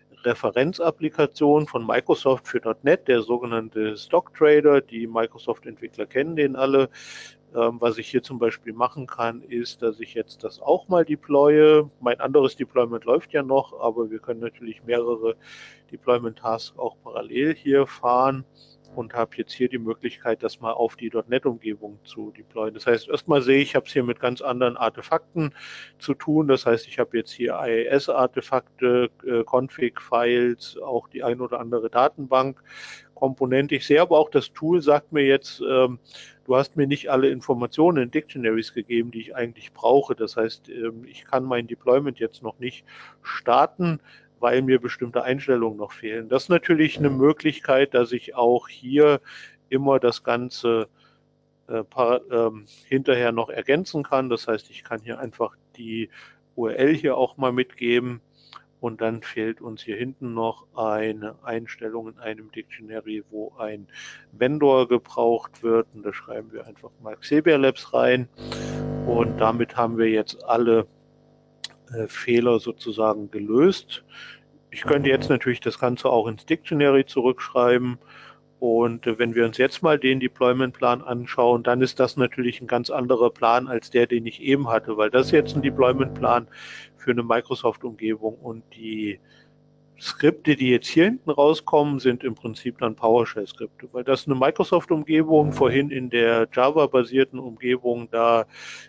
Referenzapplikation von Microsoft für .Punkt net, der sogenannte Stock Trader. Die Microsoft-Entwickler kennen den alle. Ähm, was ich hier zum Beispiel machen kann, ist, dass ich jetzt das auch mal deploye. Mein anderes Deployment läuft ja noch, aber wir können natürlich mehrere Deployment-Tasks auch parallel hier fahren und habe jetzt hier die Möglichkeit, das mal auf die .Punkt net-Umgebung zu deployen. Das heißt, erstmal sehe ich, ich habe es hier mit ganz anderen Artefakten zu tun. Das heißt, ich habe jetzt hier I A S-Artefakte, äh, Config-Files, auch die ein oder andere Datenbank-Komponente. Ich sehe aber auch, das Tool sagt mir jetzt, ähm, du hast mir nicht alle Informationen in Dictionaries gegeben, die ich eigentlich brauche. Das heißt, ähm, ich kann mein Deployment jetzt noch nicht starten, weil mir bestimmte Einstellungen noch fehlen. Das ist natürlich eine Möglichkeit, dass ich auch hier immer das Ganze äh, par, ähm, hinterher noch ergänzen kann. Das heißt, ich kann hier einfach die U R L hier auch mal mitgeben und dann fehlt uns hier hinten noch eine Einstellung in einem Dictionary, wo ein Vendor gebraucht wird, und da schreiben wir einfach mal Xebear Labs rein und damit haben wir jetzt alle Äh, Fehler sozusagen gelöst. Ich könnte jetzt natürlich das Ganze auch ins Dictionary zurückschreiben, und äh, wenn wir uns jetzt mal den Deployment-Plan anschauen, dann ist das natürlich ein ganz anderer Plan als der, den ich eben hatte, weil das ist jetzt ein Deployment-Plan für eine Microsoft-Umgebung und die Skripte, die jetzt hier hinten rauskommen, sind im Prinzip dann PowerShell-Skripte, weil das eine Microsoft-Umgebung, vorhin in der Java-basierten Umgebung, da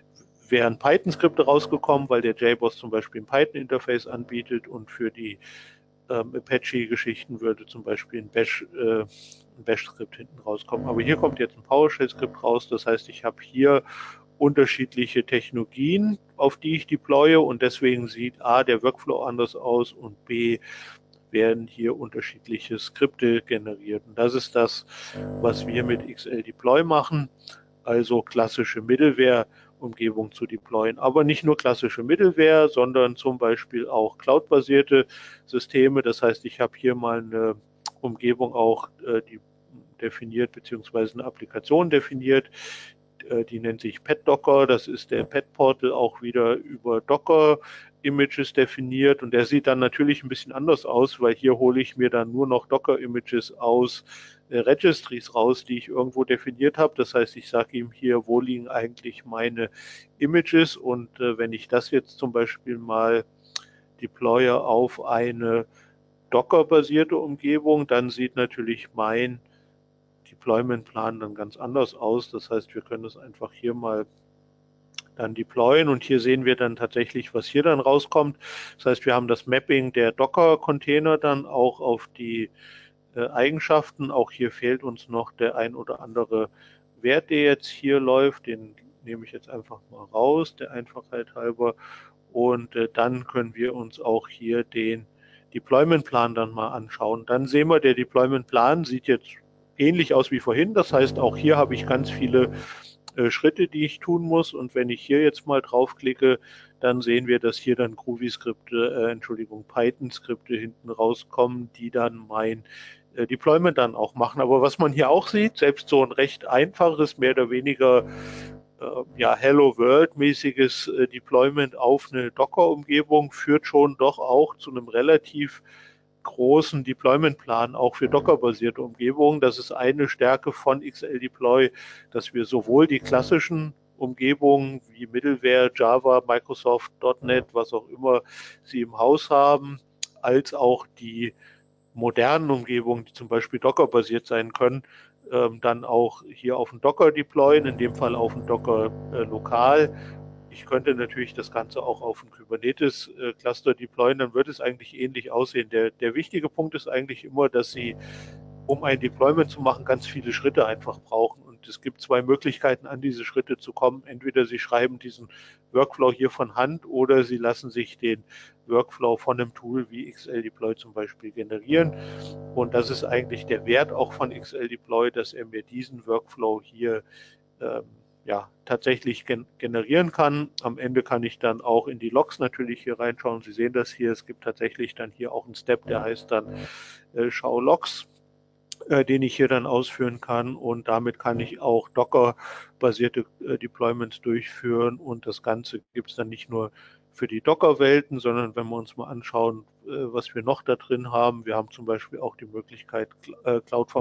wären Python-Skripte rausgekommen, weil der J BOSS zum Beispiel ein Python-Interface anbietet, und für die ähm, Apache-Geschichten würde zum Beispiel ein Bash, äh, ein Bash-Skript hinten rauskommen. Aber hier kommt jetzt ein PowerShell-Skript raus, das heißt, ich habe hier unterschiedliche Technologien, auf die ich deploye, und deswegen sieht A, der Workflow anders aus, und B, werden hier unterschiedliche Skripte generiert. Und das ist das, was wir mit X L Deploy machen, also klassische Middleware Umgebung zu deployen. Aber nicht nur klassische Middleware, sondern zum Beispiel auch cloud-basierte Systeme. Das heißt, ich habe hier mal eine Umgebung auch äh, die definiert, beziehungsweise eine Applikation definiert, äh, die nennt sich PetDocker. Das ist der Pet-Portal auch wieder über Docker Images definiert, und der sieht dann natürlich ein bisschen anders aus, weil hier hole ich mir dann nur noch Docker-Images aus äh, Registries raus, die ich irgendwo definiert habe. Das heißt, ich sage ihm hier, wo liegen eigentlich meine Images, und äh, wenn ich das jetzt zum Beispiel mal deploye auf eine Docker-basierte Umgebung, dann sieht natürlich mein Deployment-Plan dann ganz anders aus. Das heißt, wir können es einfach hier mal dann deployen, und hier sehen wir dann tatsächlich, was hier dann rauskommt. Das heißt, wir haben das Mapping der Docker-Container dann auch auf die äh, Eigenschaften. Auch hier fehlt uns noch der ein oder andere Wert, der jetzt hier läuft. Den nehme ich jetzt einfach mal raus, der Einfachheit halber. Und äh, dann können wir uns auch hier den Deployment-Plan dann mal anschauen. Dann sehen wir, der Deployment-Plan sieht jetzt ähnlich aus wie vorhin. Das heißt, auch hier habe ich ganz viele äh, Schritte, die ich tun muss. Und wenn ich hier jetzt mal draufklicke, dann sehen wir, dass hier dann Groovy-Skripte, äh, Entschuldigung, Python-Skripte hinten rauskommen, die dann mein äh, Deployment dann auch machen. Aber was man hier auch sieht, selbst so ein recht einfaches, mehr oder weniger äh, ja, Hello World-mäßiges äh, Deployment auf eine Docker-Umgebung führt schon doch auch zu einem relativ großen Deployment-Plan auch für Docker-basierte Umgebungen. Das ist eine Stärke von X L Deploy, dass wir sowohl die klassischen Umgebungen wie Middleware, Java, Microsoft, .NET, was auch immer Sie im Haus haben, als auch die modernen Umgebungen, die zum Beispiel Docker-basiert sein können, ähm, dann auch hier auf den Docker deployen, in dem Fall auf den Docker äh, lokal. Ich könnte natürlich das Ganze auch auf ein Kubernetes-Cluster deployen, dann wird es eigentlich ähnlich aussehen. Der, der wichtige Punkt ist eigentlich immer, dass Sie, um ein Deployment zu machen, ganz viele Schritte einfach brauchen. Und es gibt zwei Möglichkeiten, an diese Schritte zu kommen. Entweder Sie schreiben diesen Workflow hier von Hand oder Sie lassen sich den Workflow von einem Tool wie X L Deploy zum Beispiel generieren. Und das ist eigentlich der Wert auch von X L Deploy, dass er mir diesen Workflow hier ähm, ja, tatsächlich gen generieren kann. Am Ende kann ich dann auch in die Logs natürlich hier reinschauen. Sie sehen das hier, es gibt tatsächlich dann hier auch einen Step, der heißt dann äh, Schau Logs, äh, den ich hier dann ausführen kann, und damit kann ich auch Docker-basierte äh, Deployments durchführen, und das Ganze gibt es dann nicht nur für die Docker-Welten, sondern wenn wir uns mal anschauen, äh, was wir noch da drin haben, wir haben zum Beispiel auch die Möglichkeit, äh,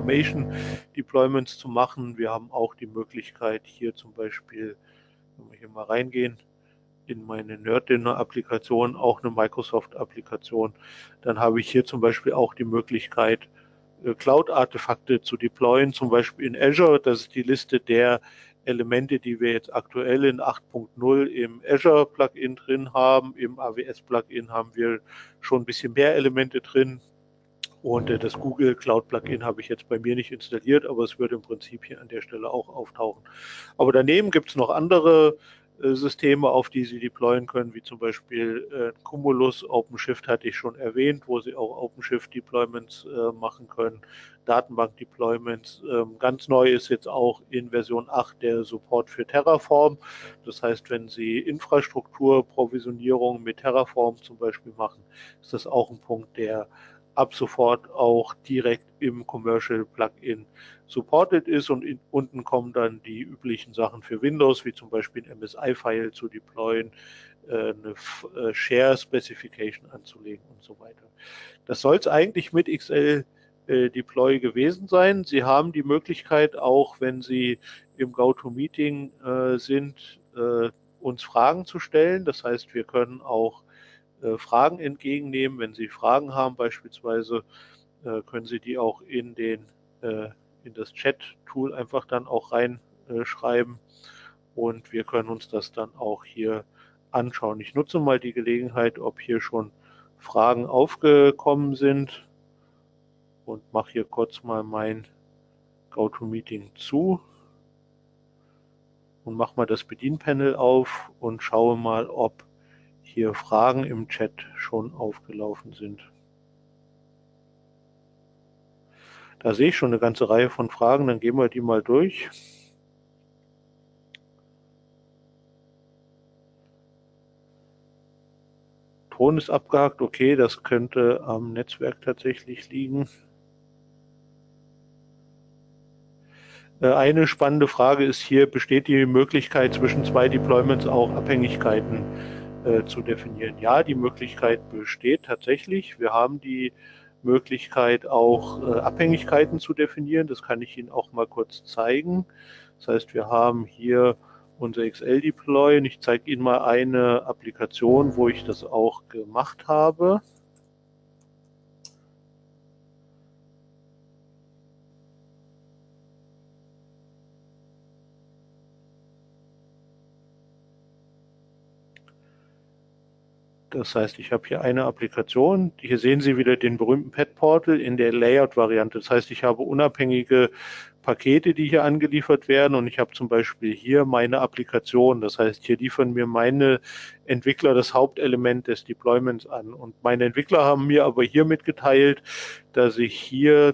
CloudFormation-Deployments zu machen. Wir haben auch die Möglichkeit, hier zum Beispiel, wenn wir hier mal reingehen, in meine Nerddinner-Applikation, auch eine Microsoft-Applikation, dann habe ich hier zum Beispiel auch die Möglichkeit, äh, Cloud-Artefakte zu deployen, zum Beispiel in Azure. Das ist die Liste der Elemente, die wir jetzt aktuell in acht Punkt null im Azure-Plugin drin haben. Im A W S-Plugin haben wir schon ein bisschen mehr Elemente drin. Und äh, das Google Cloud Plugin habe ich jetzt bei mir nicht installiert, aber es würde im Prinzip hier an der Stelle auch auftauchen. Aber daneben gibt es noch andere äh, Systeme, auf die Sie deployen können, wie zum Beispiel äh, Cumulus. OpenShift hatte ich schon erwähnt, wo Sie auch OpenShift-Deployments äh, machen können, Datenbank-Deployments. Ähm, ganz neu ist jetzt auch in Version acht der Support für Terraform. Das heißt, wenn Sie Infrastrukturprovisionierung mit Terraform zum Beispiel machen, ist das auch ein Punkt, der ab sofort auch direkt im Commercial Plugin supported ist, und in, unten kommen dann die üblichen Sachen für Windows, wie zum Beispiel ein M S I-File zu deployen, äh, eine äh, Share Specification anzulegen und so weiter. Das soll es eigentlich mit X L äh, Deploy gewesen sein. Sie haben die Möglichkeit, auch wenn Sie im GoToMeeting äh, sind, äh, uns Fragen zu stellen. Das heißt, wir können auch Fragen entgegennehmen. Wenn Sie Fragen haben beispielsweise, können Sie die auch in, den, in das Chat-Tool einfach dann auch reinschreiben, und wir können uns das dann auch hier anschauen. Ich nutze mal die Gelegenheit, ob hier schon Fragen aufgekommen sind, und mache hier kurz mal mein GoToMeeting zu und mache mal das Bedienpanel auf und schaue mal, ob hier Fragen im Chat schon aufgelaufen sind. Da sehe ich schon eine ganze Reihe von Fragen, dann gehen wir die mal durch. Ton ist abgehakt, okay, das könnte am Netzwerk tatsächlich liegen. Eine spannende Frage ist hier, besteht die Möglichkeit, zwischen zwei Deployments auch Abhängigkeiten äh, zu definieren? Ja, die Möglichkeit besteht tatsächlich. Wir haben die Möglichkeit, auch äh, Abhängigkeiten zu definieren. Das kann ich Ihnen auch mal kurz zeigen. Das heißt, wir haben hier unser X L Deploy, und ich zeige Ihnen mal eine Applikation, wo ich das auch gemacht habe. Das heißt, ich habe hier eine Applikation. Hier sehen Sie wieder den berühmten Pet Portal in der Layout-Variante. Das heißt, ich habe unabhängige Pakete, die hier angeliefert werden, und ich habe zum Beispiel hier meine Applikation. Das heißt, hier liefern mir meine Entwickler das Hauptelement des Deployments an. Und meine Entwickler haben mir aber hier mitgeteilt, dass ich hier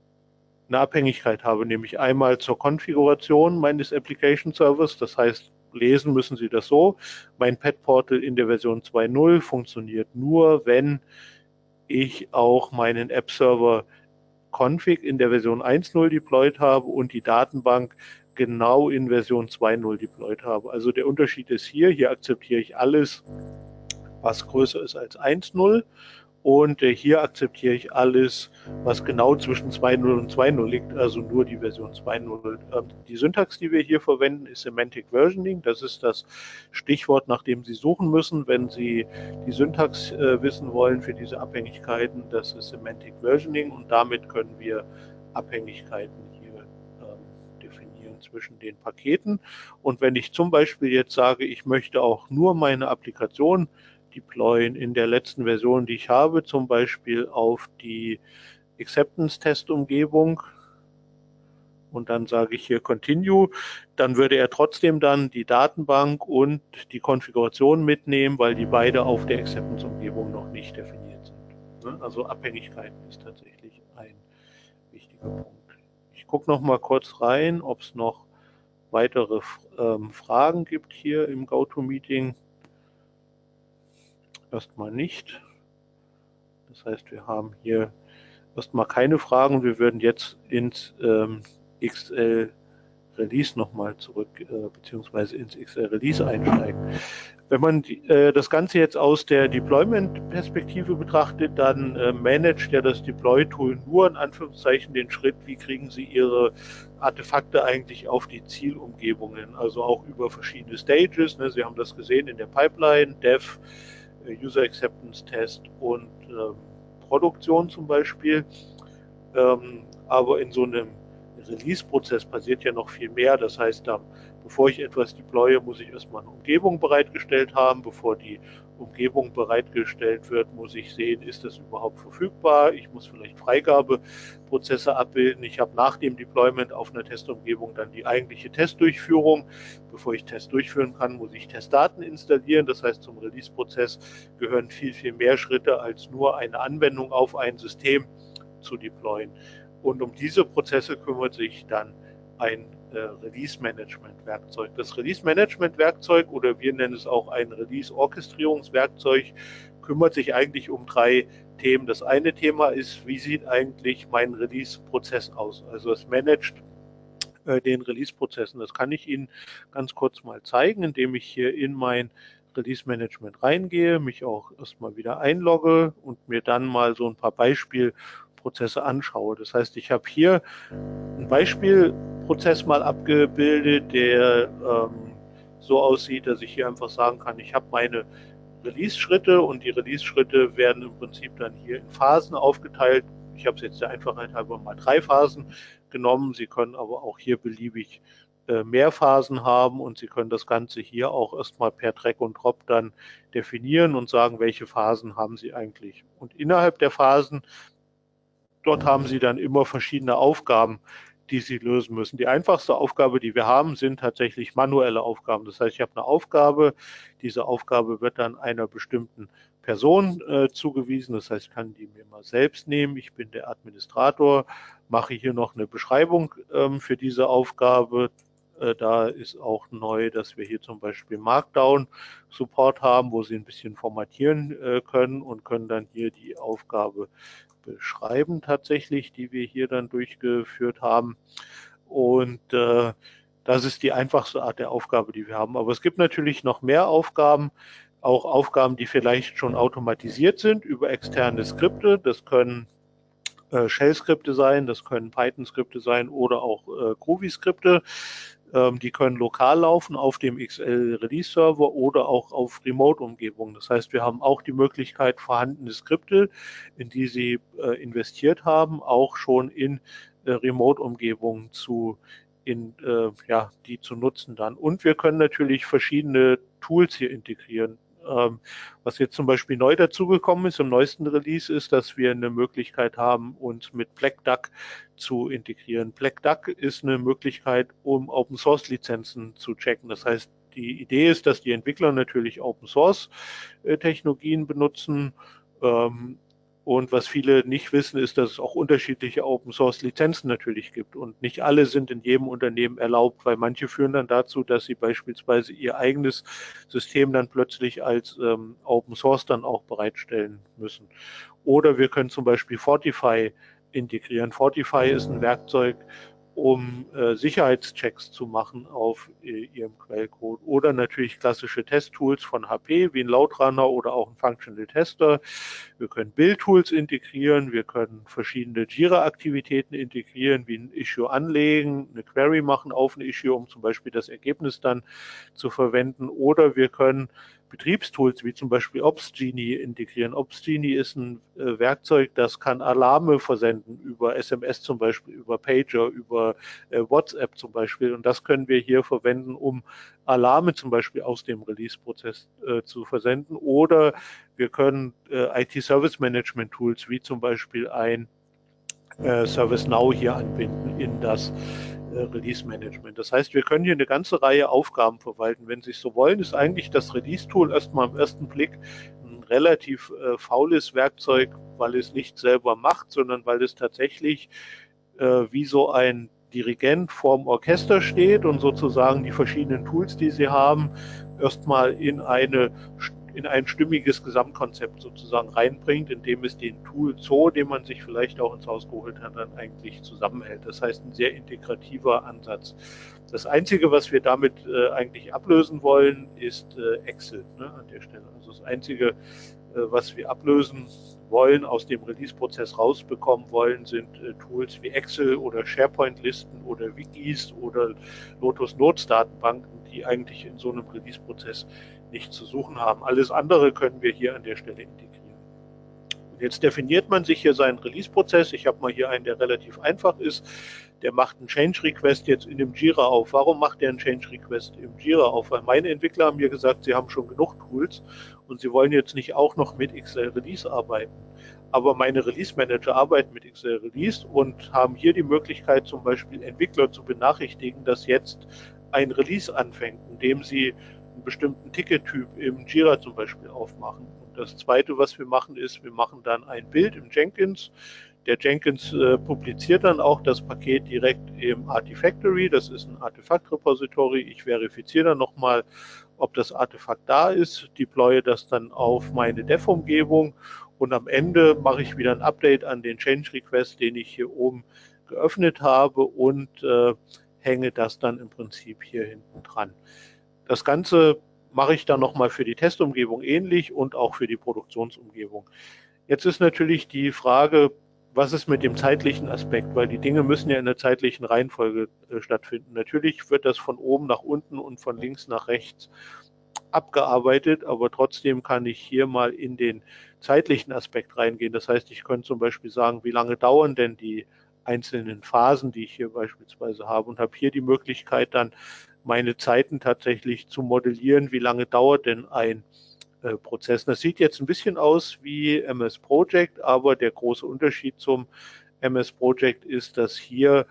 eine Abhängigkeit habe, nämlich einmal zur Konfiguration meines Application Servers. Das heißt, lesen müssen Sie das so. Mein Pet-Portal in der Version zwei Punkt null funktioniert nur, wenn ich auch meinen App-Server Config in der Version eins Punkt null deployed habe und die Datenbank genau in Version zwei Punkt null deployed habe. Also der Unterschied ist hier, hier akzeptiere ich alles, was größer ist als eins Punkt null. Und hier akzeptiere ich alles, was genau zwischen zwei Punkt null und zwei Punkt null liegt, also nur die Version zwei Punkt null. Die Syntax, die wir hier verwenden, ist Semantic Versioning. Das ist das Stichwort, nach dem Sie suchen müssen, wenn Sie die Syntax wissen wollen für diese Abhängigkeiten. Das ist Semantic Versioning und damit können wir Abhängigkeiten hier definieren zwischen den Paketen. Und wenn ich zum Beispiel jetzt sage, ich möchte auch nur meine Applikation deployen in der letzten Version, die ich habe, zum Beispiel auf die Acceptance-Test-Umgebung und dann sage ich hier Continue, dann würde er trotzdem dann die Datenbank und die Konfiguration mitnehmen, weil die beide auf der Acceptance-Umgebung noch nicht definiert sind. Also Abhängigkeiten ist tatsächlich ein wichtiger Punkt. Ich gucke noch mal kurz rein, ob es noch weitere ähm, Fragen gibt hier im GoToMeeting. Erstmal nicht. Das heißt, wir haben hier erstmal keine Fragen. Wir würden jetzt ins ähm, X L Release nochmal zurück, äh, beziehungsweise ins X L Release einsteigen. Wenn man die, äh, das Ganze jetzt aus der Deployment-Perspektive betrachtet, dann äh, managt ja das Deploy-Tool nur in Anführungszeichen den Schritt, wie kriegen Sie Ihre Artefakte eigentlich auf die Zielumgebungen, also auch über verschiedene Stages. Ne? Sie haben das gesehen in der Pipeline, Dev, User Acceptance Test und ähm, Produktion zum Beispiel. Ähm, aber in so einem Release-Prozess passiert ja noch viel mehr. Das heißt, da, bevor ich etwas deploye, muss ich erstmal eine Umgebung bereitgestellt haben. Bevor die Umgebung bereitgestellt wird, muss ich sehen, ist das überhaupt verfügbar. Ich muss vielleicht Freigabeprozesse abbilden. Ich habe nach dem Deployment auf einer Testumgebung dann die eigentliche Testdurchführung. Bevor ich Tests durchführen kann, muss ich Testdaten installieren. Das heißt, zum Release-Prozess gehören viel, viel mehr Schritte, als nur eine Anwendung auf ein System zu deployen. Und um diese Prozesse kümmert sich dann ein äh, Release-Management-Werkzeug. Das Release-Management-Werkzeug, oder wir nennen es auch ein Release-Orchestrierungswerkzeug, kümmert sich eigentlich um drei Themen. Das eine Thema ist, wie sieht eigentlich mein Release-Prozess aus? Also es managt äh, den Release-Prozessen. Das kann ich Ihnen ganz kurz mal zeigen, indem ich hier in mein Release-Management reingehe, mich auch erstmal wieder einlogge und mir dann mal so ein paar Beispielprozesse anschaue. Das heißt, ich habe hier einen Beispielprozess mal abgebildet, der ähm, so aussieht, dass ich hier einfach sagen kann, ich habe meine Release-Schritte und die Release-Schritte werden im Prinzip dann hier in Phasen aufgeteilt. Ich habe es jetzt der Einfachheit halber mal drei Phasen genommen. Sie können aber auch hier beliebig äh, mehr Phasen haben und Sie können das Ganze hier auch erstmal per Drag und Drop dann definieren und sagen, welche Phasen haben Sie eigentlich. Und innerhalb der Phasen, dort haben Sie dann immer verschiedene Aufgaben, die Sie lösen müssen. Die einfachste Aufgabe, die wir haben, sind tatsächlich manuelle Aufgaben. Das heißt, ich habe eine Aufgabe, diese Aufgabe wird dann einer bestimmten Person äh, zugewiesen. Das heißt, ich kann die mir mal selbst nehmen. Ich bin der Administrator, mache hier noch eine Beschreibung ähm, für diese Aufgabe. Äh, da ist auch neu, dass wir hier zum Beispiel Markdown-Support haben, wo Sie ein bisschen formatieren äh, können und können dann hier die Aufgabe beschreiben tatsächlich, die wir hier dann durchgeführt haben. Und äh, das ist die einfachste Art der Aufgabe, die wir haben. Aber es gibt natürlich noch mehr Aufgaben, auch Aufgaben, die vielleicht schon automatisiert sind über externe Skripte. Das können äh, Shell-Skripte sein, das können Python-Skripte sein oder auch äh, Groovy-Skripte. Ähm, die können lokal laufen auf dem X L-Release-Server oder auch auf Remote-Umgebungen. Das heißt, wir haben auch die Möglichkeit, vorhandene Skripte, in die Sie äh, investiert haben, auch schon in äh, Remote-Umgebungen zu in, äh, ja, die zu nutzen dann. Und wir können natürlich verschiedene Tools hier integrieren. Ähm, was jetzt zum Beispiel neu dazugekommen ist im neuesten Release, ist, dass wir eine Möglichkeit haben, uns mit Black Duck zu integrieren. Black Duck ist eine Möglichkeit, um Open Source Lizenzen zu checken. Das heißt, die Idee ist, dass die Entwickler natürlich Open Source äh, Technologien benutzen, ähm, Und was viele nicht wissen, ist, dass es auch unterschiedliche Open-Source-Lizenzen natürlich gibt. Und nicht alle sind in jedem Unternehmen erlaubt, weil manche führen dann dazu, dass sie beispielsweise ihr eigenes System dann plötzlich als ähm, Open-Source dann auch bereitstellen müssen. Oder wir können zum Beispiel Fortify integrieren. Fortify ist ein Werkzeug, um äh, Sicherheitschecks zu machen auf äh, ihrem Quellcode. Oder natürlich klassische Testtools von H P, wie ein Loadrunner oder auch ein Functional Tester. Wir können Build-Tools integrieren, wir können verschiedene Jira-Aktivitäten integrieren, wie ein Issue anlegen, eine Query machen auf ein Issue, um zum Beispiel das Ergebnis dann zu verwenden. Oder wir können Betriebstools wie zum Beispiel Opsgenie integrieren. Opsgenie ist ein äh, Werkzeug, das kann Alarme versenden über S M S zum Beispiel, über Pager, über äh, WhatsApp zum Beispiel. Und das können wir hier verwenden, um Alarme zum Beispiel aus dem Release-Prozess äh, zu versenden. Oder wir können äh, I T-Service-Management-Tools wie zum Beispiel ein äh, ServiceNow hier anbinden in das Release-Management. Das heißt, wir können hier eine ganze Reihe Aufgaben verwalten. Wenn Sie es so wollen, ist eigentlich das Release-Tool erstmal am ersten Blick ein relativ äh, faules Werkzeug, weil es nicht selber macht, sondern weil es tatsächlich äh, wie so ein Dirigent vorm Orchester steht und sozusagen die verschiedenen Tools, die Sie haben, erstmal in eine in ein stimmiges Gesamtkonzept sozusagen reinbringt, indem es den Tool-Zoo, den man sich vielleicht auch ins Haus geholt hat, dann eigentlich zusammenhält. Das heißt, ein sehr integrativer Ansatz. Das Einzige, was wir damit äh, eigentlich ablösen wollen, ist äh, Excel, ne, an der Stelle. Also das Einzige, äh, was wir ablösen wollen, aus dem Release-Prozess rausbekommen wollen, sind äh, Tools wie Excel oder SharePoint-Listen oder Wikis oder Lotus Notes-Datenbanken, die eigentlich in so einem Release-Prozess nicht zu suchen haben. Alles andere können wir hier an der Stelle integrieren. Und jetzt definiert man sich hier seinen Release-Prozess. Ich habe mal hier einen, der relativ einfach ist. Der macht einen Change-Request jetzt in dem Jira auf. Warum macht der einen Change-Request im Jira auf? Weil meine Entwickler haben mir gesagt, sie haben schon genug Tools und sie wollen jetzt nicht auch noch mit X L Release arbeiten. Aber meine Release-Manager arbeiten mit X L Release und haben hier die Möglichkeit, zum Beispiel Entwickler zu benachrichtigen, dass jetzt ein Release anfängt, indem sie einen bestimmten Tickettyp im Jira zum Beispiel aufmachen. Und das Zweite, was wir machen, ist, wir machen dann ein Bild im Jenkins. Der Jenkins äh, publiziert dann auch das Paket direkt im Artifactory. Das ist ein Artefakt-Repository. Ich verifiziere dann nochmal, ob das Artefakt da ist, deploye das dann auf meine Dev-Umgebung und am Ende mache ich wieder ein Update an den Change-Request, den ich hier oben geöffnet habe und äh, hänge das dann im Prinzip hier hinten dran. Das Ganze mache ich dann nochmal für die Testumgebung ähnlich und auch für die Produktionsumgebung. Jetzt ist natürlich die Frage, was ist mit dem zeitlichen Aspekt, weil die Dinge müssen ja in der zeitlichen Reihenfolge äh, stattfinden. Natürlich wird das von oben nach unten und von links nach rechts abgearbeitet, aber trotzdem kann ich hier mal in den zeitlichen Aspekt reingehen. Das heißt, ich könnte zum Beispiel sagen, wie lange dauern denn die einzelnen Phasen, die ich hier beispielsweise habe und habe hier die Möglichkeit dann meine Zeiten tatsächlich zu modellieren, wie lange dauert denn ein äh, Prozess. Das sieht jetzt ein bisschen aus wie M S Project, aber der große Unterschied zum M S Project ist, dass hier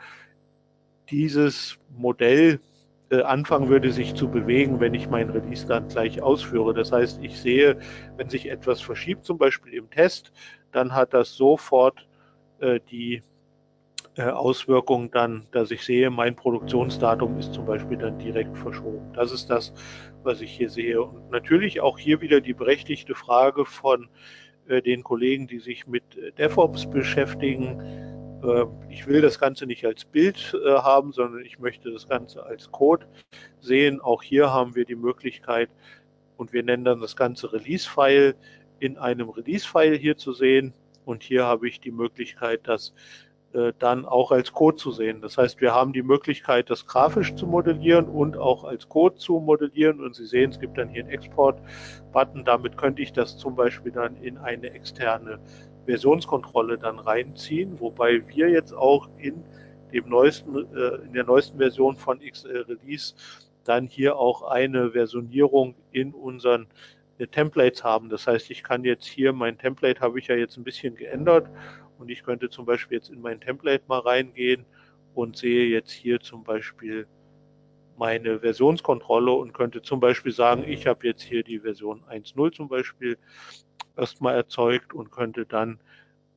dieses Modell äh, anfangen würde, sich zu bewegen, wenn ich mein Release dann gleich ausführe. Das heißt, ich sehe, wenn sich etwas verschiebt, zum Beispiel im Test, dann hat das sofort äh, die Auswirkungen dann, dass ich sehe, mein Produktionsdatum ist zum Beispiel dann direkt verschoben. Das ist das, was ich hier sehe. Und natürlich auch hier wieder die berechtigte Frage von äh, den Kollegen, die sich mit DevOps beschäftigen. Äh, ich will das Ganze nicht als Bild äh, haben, sondern ich möchte das Ganze als Code sehen. Auch hier haben wir die Möglichkeit, und wir nennen dann das ganze Release-File in einem Release-File hier zu sehen. Und hier habe ich die Möglichkeit, das dann auch als Code zu sehen. Das heißt, wir haben die Möglichkeit, das grafisch zu modellieren und auch als Code zu modellieren. Und Sie sehen, es gibt dann hier einen Export-Button. Damit könnte ich das zum Beispiel dann in eine externe Versionskontrolle dann reinziehen, wobei wir jetzt auch in dem neuesten, äh, in der neuesten Version von X L Release dann hier auch eine Versionierung in unseren äh, Templates haben. Das heißt, ich kann jetzt hier, mein Template habe ich ja jetzt ein bisschen geändert. Und ich könnte zum Beispiel jetzt in mein Template mal reingehen und sehe jetzt hier zum Beispiel meine Versionskontrolle und könnte zum Beispiel sagen, ich habe jetzt hier die Version eins Punkt null zum Beispiel erstmal erzeugt und könnte dann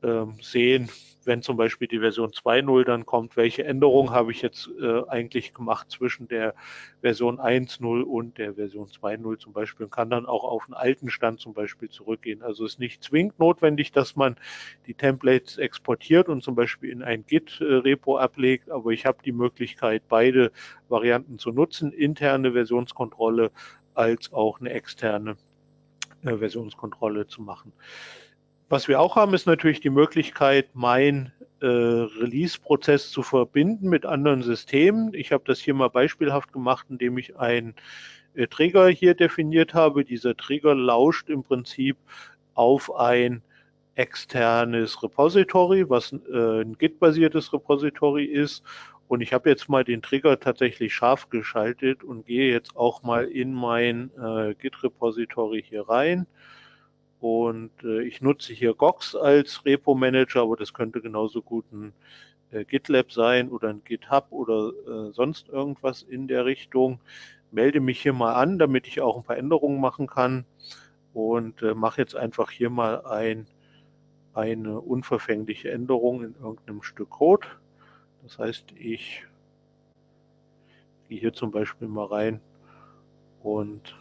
äh, sehen, wenn zum Beispiel die Version zwei Punkt null dann kommt, welche Änderungen habe ich jetzt äh, eigentlich gemacht zwischen der Version eins Punkt null und der Version zwei Punkt null zum Beispiel und kann dann auch auf einen alten Stand zum Beispiel zurückgehen. Also es ist nicht zwingend notwendig, dass man die Templates exportiert und zum Beispiel in ein Git-Repo ablegt, aber ich habe die Möglichkeit, beide Varianten zu nutzen, interne Versionskontrolle als auch eine externe äh, Versionskontrolle zu machen. Was wir auch haben, ist natürlich die Möglichkeit, mein äh, Release-Prozess zu verbinden mit anderen Systemen. Ich habe das hier mal beispielhaft gemacht, indem ich einen äh, Trigger hier definiert habe. Dieser Trigger lauscht im Prinzip auf ein externes Repository, was äh, ein Git-basiertes Repository ist. Und ich habe jetzt mal den Trigger tatsächlich scharf geschaltet und gehe jetzt auch mal in mein äh, Git-Repository hier rein. Und äh, ich nutze hier Gox als Repo-Manager, aber das könnte genauso gut ein äh, GitLab sein oder ein GitHub oder äh, sonst irgendwas in der Richtung. Melde mich hier mal an, damit ich auch ein paar Änderungen machen kann und äh, mache jetzt einfach hier mal ein, eine unverfängliche Änderung in irgendeinem Stück Code. Das heißt, ich gehe hier zum Beispiel mal rein und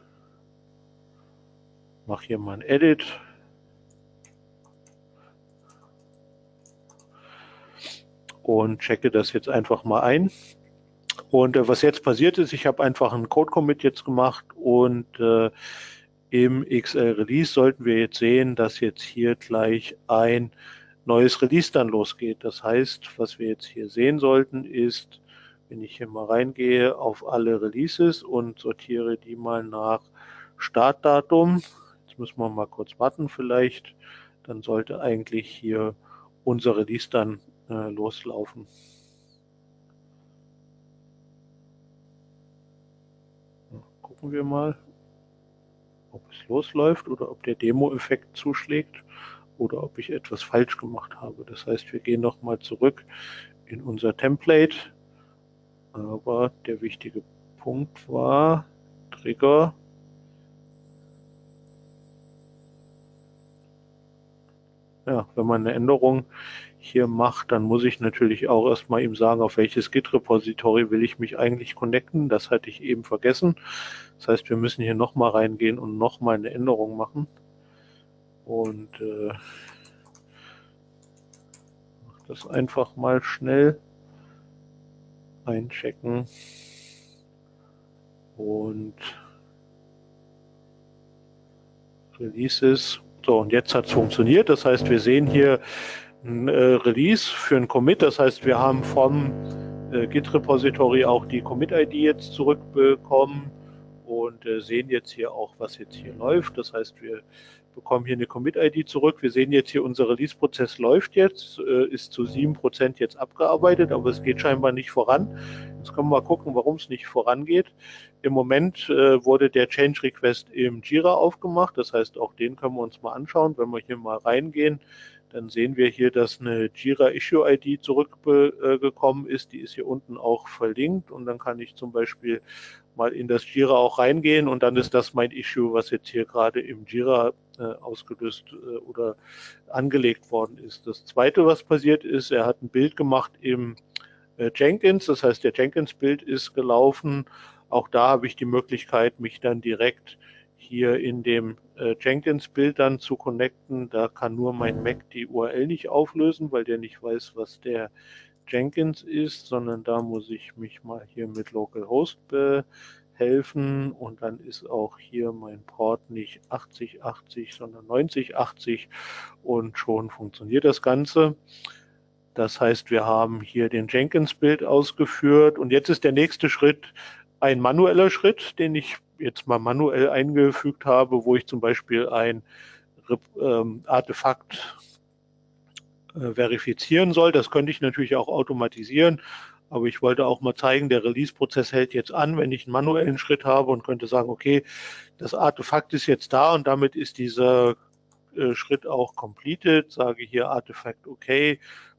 mache hier mal ein Edit. Und checke das jetzt einfach mal ein. Und äh, was jetzt passiert ist, ich habe einfach einen Code-Commit jetzt gemacht und äh, im X L-Release sollten wir jetzt sehen, dass jetzt hier gleich ein neues Release dann losgeht. Das heißt, was wir jetzt hier sehen sollten, ist, wenn ich hier mal reingehe auf alle Releases und sortiere die mal nach Startdatum. Jetzt müssen wir mal kurz warten vielleicht. Dann sollte eigentlich hier unser Release dann äh, loslaufen. Gucken wir mal, ob es losläuft oder ob der Demo-Effekt zuschlägt oder ob ich etwas falsch gemacht habe. Das heißt, wir gehen nochmal zurück in unser Template. Aber der wichtige Punkt war Trigger. Ja, wenn man eine Änderung hier macht, dann muss ich natürlich auch erstmal ihm sagen, auf welches Git-Repository will ich mich eigentlich connecten. Das hatte ich eben vergessen. Das heißt, wir müssen hier nochmal reingehen und nochmal eine Änderung machen. Und äh, das einfach mal schnell einchecken. Und Releases. So, und jetzt hat es funktioniert. Das heißt, wir sehen hier ein äh, Release für ein Commit. Das heißt, wir haben vom äh, Git-Repository auch die Commit-I D jetzt zurückbekommen und äh, sehen jetzt hier auch, was jetzt hier läuft. Das heißt, wir bekommen hier eine Commit-I D zurück. Wir sehen jetzt hier, unser Release-Prozess läuft jetzt, äh, ist zu sieben Prozent jetzt abgearbeitet, aber es geht scheinbar nicht voran. Jetzt können wir mal gucken, warum es nicht vorangeht. Im Moment äh, wurde der Change Request im Jira aufgemacht. Das heißt, auch den können wir uns mal anschauen. Wenn wir hier mal reingehen, dann sehen wir hier, dass eine Jira Issue I D zurückgekommen ist. Die ist hier unten auch verlinkt und dann kann ich zum Beispiel mal in das Jira auch reingehen und dann ist das mein Issue, was jetzt hier gerade im Jira äh, ausgelöst äh, oder angelegt worden ist. Das Zweite, was passiert ist, er hat ein Bild gemacht im äh, Jenkins. Das heißt, der Jenkins-Bild ist gelaufen. Auch da habe ich die Möglichkeit, mich dann direkt hier in dem äh, Jenkins-Bild dann zu connecten. Da kann nur mein Mac die U R L nicht auflösen, weil der nicht weiß, was der Jenkins ist, sondern da muss ich mich mal hier mit Localhost behelfen und dann ist auch hier mein Port nicht achtzig achtzig, sondern neunzig achtzig und schon funktioniert das Ganze. Das heißt, wir haben hier den Jenkins-Bild ausgeführt und jetzt ist der nächste Schritt ein manueller Schritt, den ich jetzt mal manuell eingefügt habe, wo ich zum Beispiel ein ähm, Artefakt äh, verifizieren soll. Das könnte ich natürlich auch automatisieren, aber ich wollte auch mal zeigen, der Release-Prozess hält jetzt an, wenn ich einen manuellen Schritt habe und könnte sagen, okay, das Artefakt ist jetzt da und damit ist dieser äh, Schritt auch completed, sage hier Artefakt okay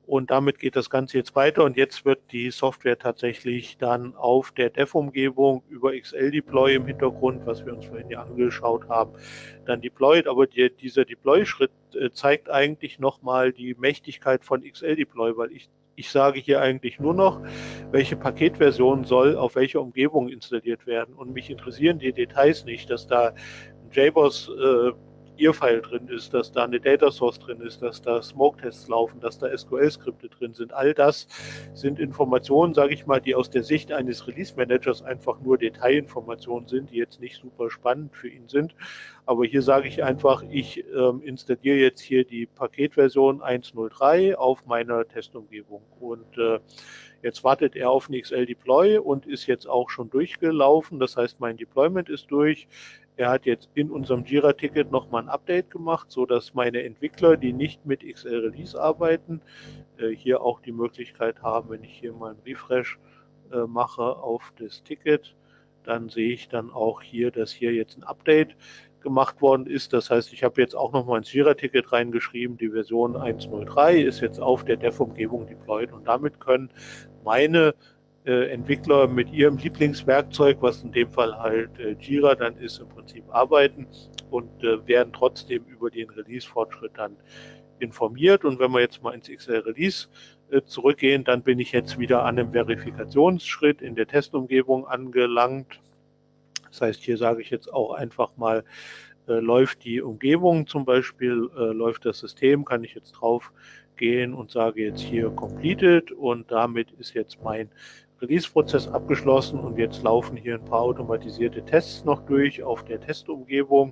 Und damit geht das Ganze jetzt weiter und jetzt wird die Software tatsächlich dann auf der Dev-Umgebung über X L-Deploy im Hintergrund, was wir uns vorhin ja angeschaut haben, dann deployed. Aber die, dieser Deploy-Schritt äh, zeigt eigentlich nochmal die Mächtigkeit von X L-Deploy, weil ich, ich sage hier eigentlich nur noch, welche Paketversion soll auf welcher Umgebung installiert werden. Und mich interessieren die Details nicht, dass da ein J B O S äh, I R-File drin ist, dass da eine Data Source drin ist, dass da Smoke-Tests laufen, dass da S Q L-Skripte drin sind. All das sind Informationen, sage ich mal, die aus der Sicht eines Release-Managers einfach nur Detailinformationen sind, die jetzt nicht super spannend für ihn sind. Aber hier sage ich einfach, ich ähm, installiere jetzt hier die Paketversion eins Punkt null drei auf meiner Testumgebung. Und äh, jetzt wartet er auf ein X L-Deploy und ist jetzt auch schon durchgelaufen. Das heißt, mein Deployment ist durch. Er hat jetzt in unserem Jira-Ticket nochmal ein Update gemacht, sodass meine Entwickler, die nicht mit X L-Release arbeiten, hier auch die Möglichkeit haben, wenn ich hier mal einen Refresh mache auf das Ticket, dann sehe ich dann auch hier, dass hier jetzt ein Update gemacht worden ist. Das heißt, ich habe jetzt auch nochmal ins Jira-Ticket reingeschrieben, die Version eins Punkt null drei ist jetzt auf der Dev-Umgebung deployed und damit können meine Äh, Entwickler mit ihrem Lieblingswerkzeug, was in dem Fall halt äh, Jira dann ist, im Prinzip arbeiten und äh, werden trotzdem über den Release-Fortschritt dann informiert. Und wenn wir jetzt mal ins X L-Release äh, zurückgehen, dann bin ich jetzt wieder an einem Verifikationsschritt in der Testumgebung angelangt. Das heißt, hier sage ich jetzt auch einfach mal, äh, läuft die Umgebung zum Beispiel, äh, läuft das System, kann ich jetzt drauf gehen und sage jetzt hier completed und damit ist jetzt mein Release-Prozess abgeschlossen und jetzt laufen hier ein paar automatisierte Tests noch durch auf der Testumgebung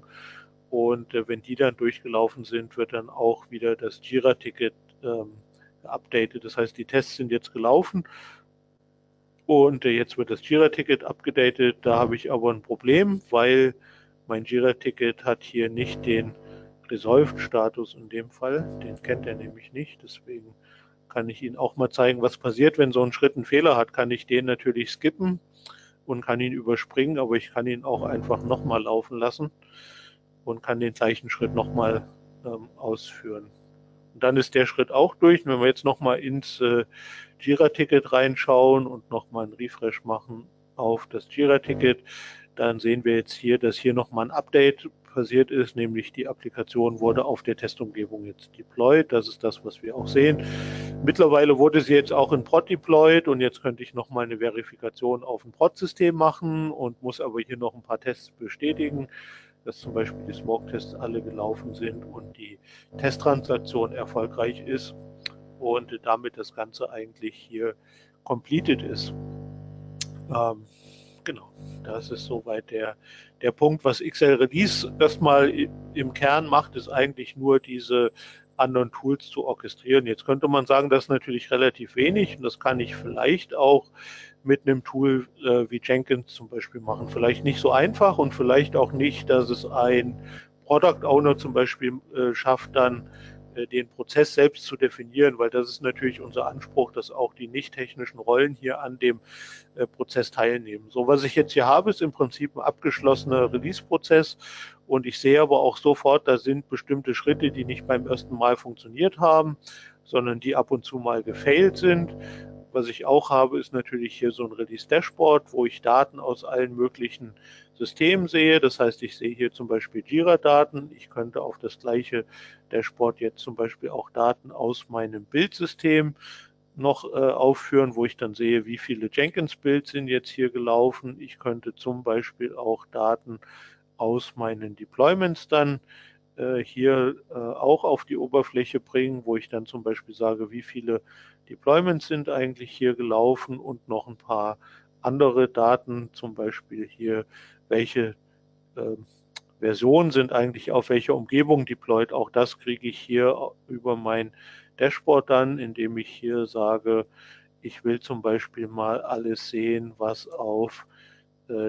und äh, wenn die dann durchgelaufen sind, wird dann auch wieder das Jira-Ticket ähm, geupdatet. Das heißt, die Tests sind jetzt gelaufen und äh, jetzt wird das Jira-Ticket abgedatet. Da habe ich aber ein Problem, weil mein Jira-Ticket hat hier nicht den Resolved-Status in dem Fall. Den kennt er nämlich nicht, deswegen kann ich Ihnen auch mal zeigen, was passiert, wenn so ein Schritt einen Fehler hat. Kann ich den natürlich skippen und kann ihn überspringen, aber ich kann ihn auch einfach nochmal laufen lassen und kann den gleichen Schritt nochmal ähm, ausführen. Und dann ist der Schritt auch durch. Und wenn wir jetzt nochmal ins äh, Jira-Ticket reinschauen und nochmal einen Refresh machen auf das Jira-Ticket, dann sehen wir jetzt hier, dass hier nochmal ein Update passiert ist, nämlich die Applikation wurde auf der Testumgebung jetzt deployed. Das ist das, was wir auch sehen. Mittlerweile wurde sie jetzt auch in Prod deployed und jetzt könnte ich nochmal eine Verifikation auf dem Prod-System machen und muss aber hier noch ein paar Tests bestätigen, dass zum Beispiel die Smoke-Tests alle gelaufen sind und die Testtransaktion erfolgreich ist und damit das Ganze eigentlich hier completed ist. Ähm, Genau, das ist soweit der, der Punkt. Was X L-Release erstmal im Kern macht, ist eigentlich nur diese anderen Tools zu orchestrieren. Jetzt könnte man sagen, das ist natürlich relativ wenig und das kann ich vielleicht auch mit einem Tool äh, wie Jenkins zum Beispiel machen. Vielleicht nicht so einfach und vielleicht auch nicht, dass es ein Product Owner zum Beispiel äh, schafft, dann den Prozess selbst zu definieren, weil das ist natürlich unser Anspruch, dass auch die nicht technischen Rollen hier an dem äh, Prozess teilnehmen. So, was ich jetzt hier habe, ist im Prinzip ein abgeschlossener Release-Prozess und ich sehe aber auch sofort, da sind bestimmte Schritte, die nicht beim ersten Mal funktioniert haben, sondern die ab und zu mal gefailt sind. Was ich auch habe, ist natürlich hier so ein Release-Dashboard, wo ich Daten aus allen möglichen Systemen sehe. Das heißt, ich sehe hier zum Beispiel Jira-Daten. Ich könnte auf das gleiche Dashboard jetzt zum Beispiel auch Daten aus meinem Bildsystem noch äh, aufführen, wo ich dann sehe, wie viele Jenkins-Builds sind jetzt hier gelaufen. Ich könnte zum Beispiel auch Daten aus meinen Deployments dann äh, hier äh, auch auf die Oberfläche bringen, wo ich dann zum Beispiel sage, wie viele Deployments sind eigentlich hier gelaufen und noch ein paar andere Daten, zum Beispiel hier, welche äh, Versionen sind eigentlich auf welcher Umgebung deployed. Auch das kriege ich hier über mein Dashboard dann, indem ich hier sage, ich will zum Beispiel mal alles sehen, was auf äh,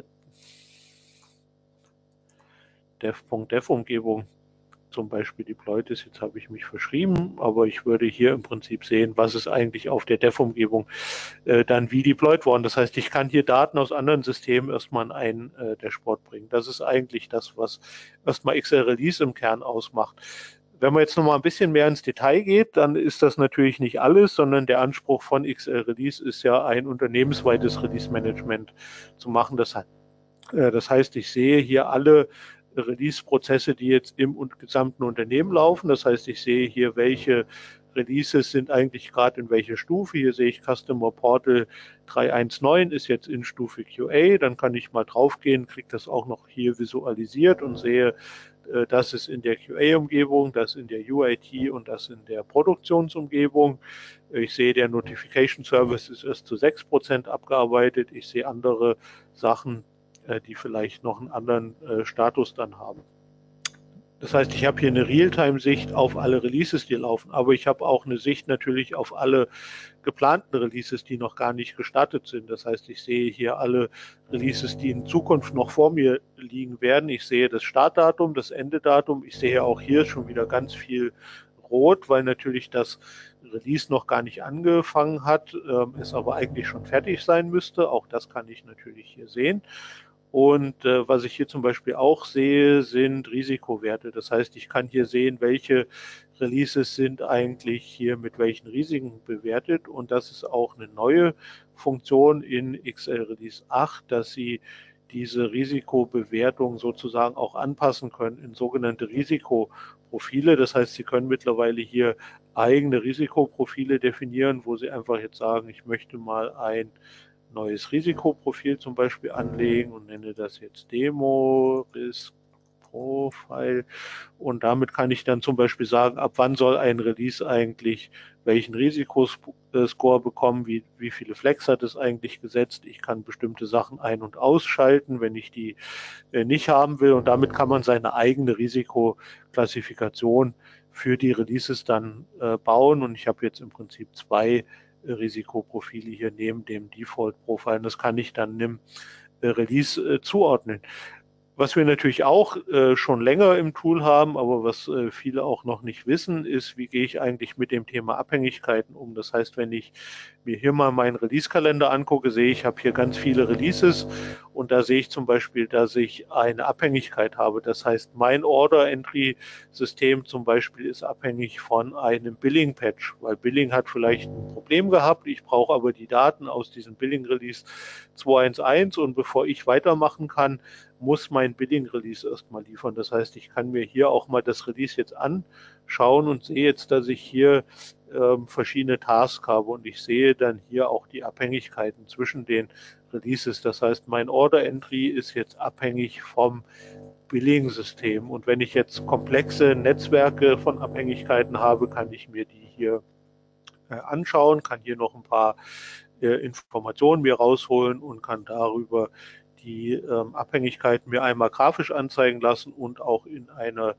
dev.dev-Umgebung zum Beispiel deployed ist. Jetzt habe ich mich verschrieben, aber ich würde hier im Prinzip sehen, was ist eigentlich auf der Dev-Umgebung äh, dann wie deployed worden. Das heißt, ich kann hier Daten aus anderen Systemen erstmal in ein äh, Dashboard bringen. Das ist eigentlich das, was erstmal X L-Release im Kern ausmacht. Wenn man jetzt noch mal ein bisschen mehr ins Detail geht, dann ist das natürlich nicht alles, sondern der Anspruch von X L Release ist ja, ein unternehmensweites Release-Management zu machen. Das, äh, das heißt, ich sehe hier alle Release-Prozesse, die jetzt im gesamten Unternehmen laufen. Das heißt, ich sehe hier, welche Releases sind eigentlich gerade in welcher Stufe. Hier sehe ich Customer Portal drei Punkt neunzehn ist jetzt in Stufe Q A. Dann kann ich mal draufgehen, kriege das auch noch hier visualisiert und sehe, das ist in der Q A-Umgebung, das in der U I T und das in der Produktionsumgebung. Ich sehe, der Notification Service ist erst zu sechs Prozent abgearbeitet. Ich sehe andere Sachen, die vielleicht noch einen anderen Status dann haben. Das heißt, ich habe hier eine Realtime-Sicht auf alle Releases, die laufen, aber ich habe auch eine Sicht natürlich auf alle geplanten Releases, die noch gar nicht gestartet sind. Das heißt, ich sehe hier alle Releases, die in Zukunft noch vor mir liegen werden. Ich sehe das Startdatum, das Endedatum. Ich sehe auch hier schon wieder ganz viel rot, weil natürlich das Release noch gar nicht angefangen hat, es aber eigentlich schon fertig sein müsste. Auch das kann ich natürlich hier sehen. Und äh, was ich hier zum Beispiel auch sehe, sind Risikowerte. Das heißt, ich kann hier sehen, welche Releases sind eigentlich hier mit welchen Risiken bewertet. Und das ist auch eine neue Funktion in X L Release acht, dass Sie diese Risikobewertung sozusagen auch anpassen können in sogenannte Risikoprofile. Das heißt, Sie können mittlerweile hier eigene Risikoprofile definieren, wo Sie einfach jetzt sagen, ich möchte mal ein neues Risikoprofil zum Beispiel anlegen und nenne das jetzt Demo Risk Profile, und damit kann ich dann zum Beispiel sagen, ab wann soll ein Release eigentlich welchen Risikoscore bekommen, wie, wie viele Flags hat es eigentlich gesetzt. Ich kann bestimmte Sachen ein- und ausschalten, wenn ich die äh, nicht haben will, und damit kann man seine eigene Risikoklassifikation für die Releases dann äh, bauen, und ich habe jetzt im Prinzip zwei Risikoprofile hier neben dem Default-Profile. Das kann ich dann dem Release äh, zuordnen. Was wir natürlich auch äh, schon länger im Tool haben, aber was äh, viele auch noch nicht wissen, ist, wie gehe ich eigentlich mit dem Thema Abhängigkeiten um. Das heißt, wenn ich mir hier mal meinen Release-Kalender angucke, sehe ich, ich habe hier ganz viele Releases, und da sehe ich zum Beispiel, dass ich eine Abhängigkeit habe. Das heißt, mein Order-Entry-System zum Beispiel ist abhängig von einem Billing-Patch, weil Billing hat vielleicht ein Problem gehabt. Ich brauche aber die Daten aus diesem Billing-Release zwei Punkt eins, und bevor ich weitermachen kann, muss mein Billing-Release erstmal liefern. Das heißt, ich kann mir hier auch mal das Release jetzt anschauen und sehe jetzt, dass ich hier ähm, verschiedene Tasks habe, und ich sehe dann hier auch die Abhängigkeiten zwischen den Releases. Das heißt, mein Order-Entry ist jetzt abhängig vom Billing-System, und wenn ich jetzt komplexe Netzwerke von Abhängigkeiten habe, kann ich mir die hier äh, anschauen, kann hier noch ein paar äh, Informationen mir rausholen und kann darüber die ähm, Abhängigkeiten mir einmal grafisch anzeigen lassen und auch in einer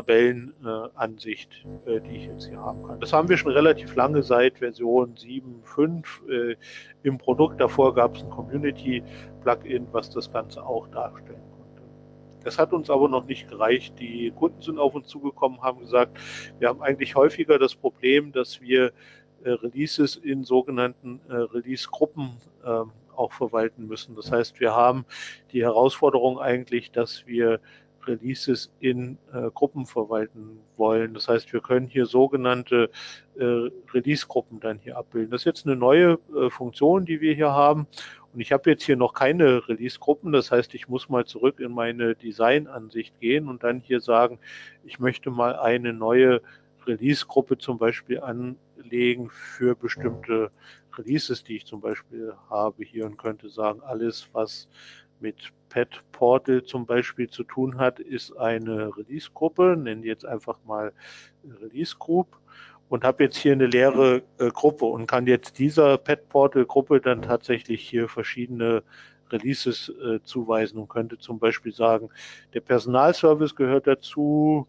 Tabellenansicht, äh, äh, die ich jetzt hier haben kann. Das haben wir schon relativ lange, seit Version sieben Punkt fünf äh, im Produkt. Davor gab es ein Community-Plugin, was das Ganze auch darstellen konnte. Das hat uns aber noch nicht gereicht. Die Kunden sind auf uns zugekommen, haben gesagt, wir haben eigentlich häufiger das Problem, dass wir äh, Releases in sogenannten äh, Release-Gruppen äh, auch verwalten müssen. Das heißt, wir haben die Herausforderung eigentlich, dass wir Releases in äh, Gruppen verwalten wollen. Das heißt, wir können hier sogenannte äh, Release-Gruppen dann hier abbilden. Das ist jetzt eine neue äh, Funktion, die wir hier haben. Und ich habe jetzt hier noch keine Release-Gruppen. Das heißt, ich muss mal zurück in meine Design-Ansicht gehen und dann hier sagen, ich möchte mal eine neue Release-Gruppe zum Beispiel anlegen für bestimmte Releases, die ich zum Beispiel habe hier, und könnte sagen, alles, was mit Pet Portal zum Beispiel zu tun hat, ist eine Release-Gruppe. Nenne die jetzt einfach mal Release Group und habe jetzt hier eine leere äh, Gruppe und kann jetzt dieser Pet Portal Gruppe dann tatsächlich hier verschiedene Releases äh, zuweisen und könnte zum Beispiel sagen, der Personalservice gehört dazu,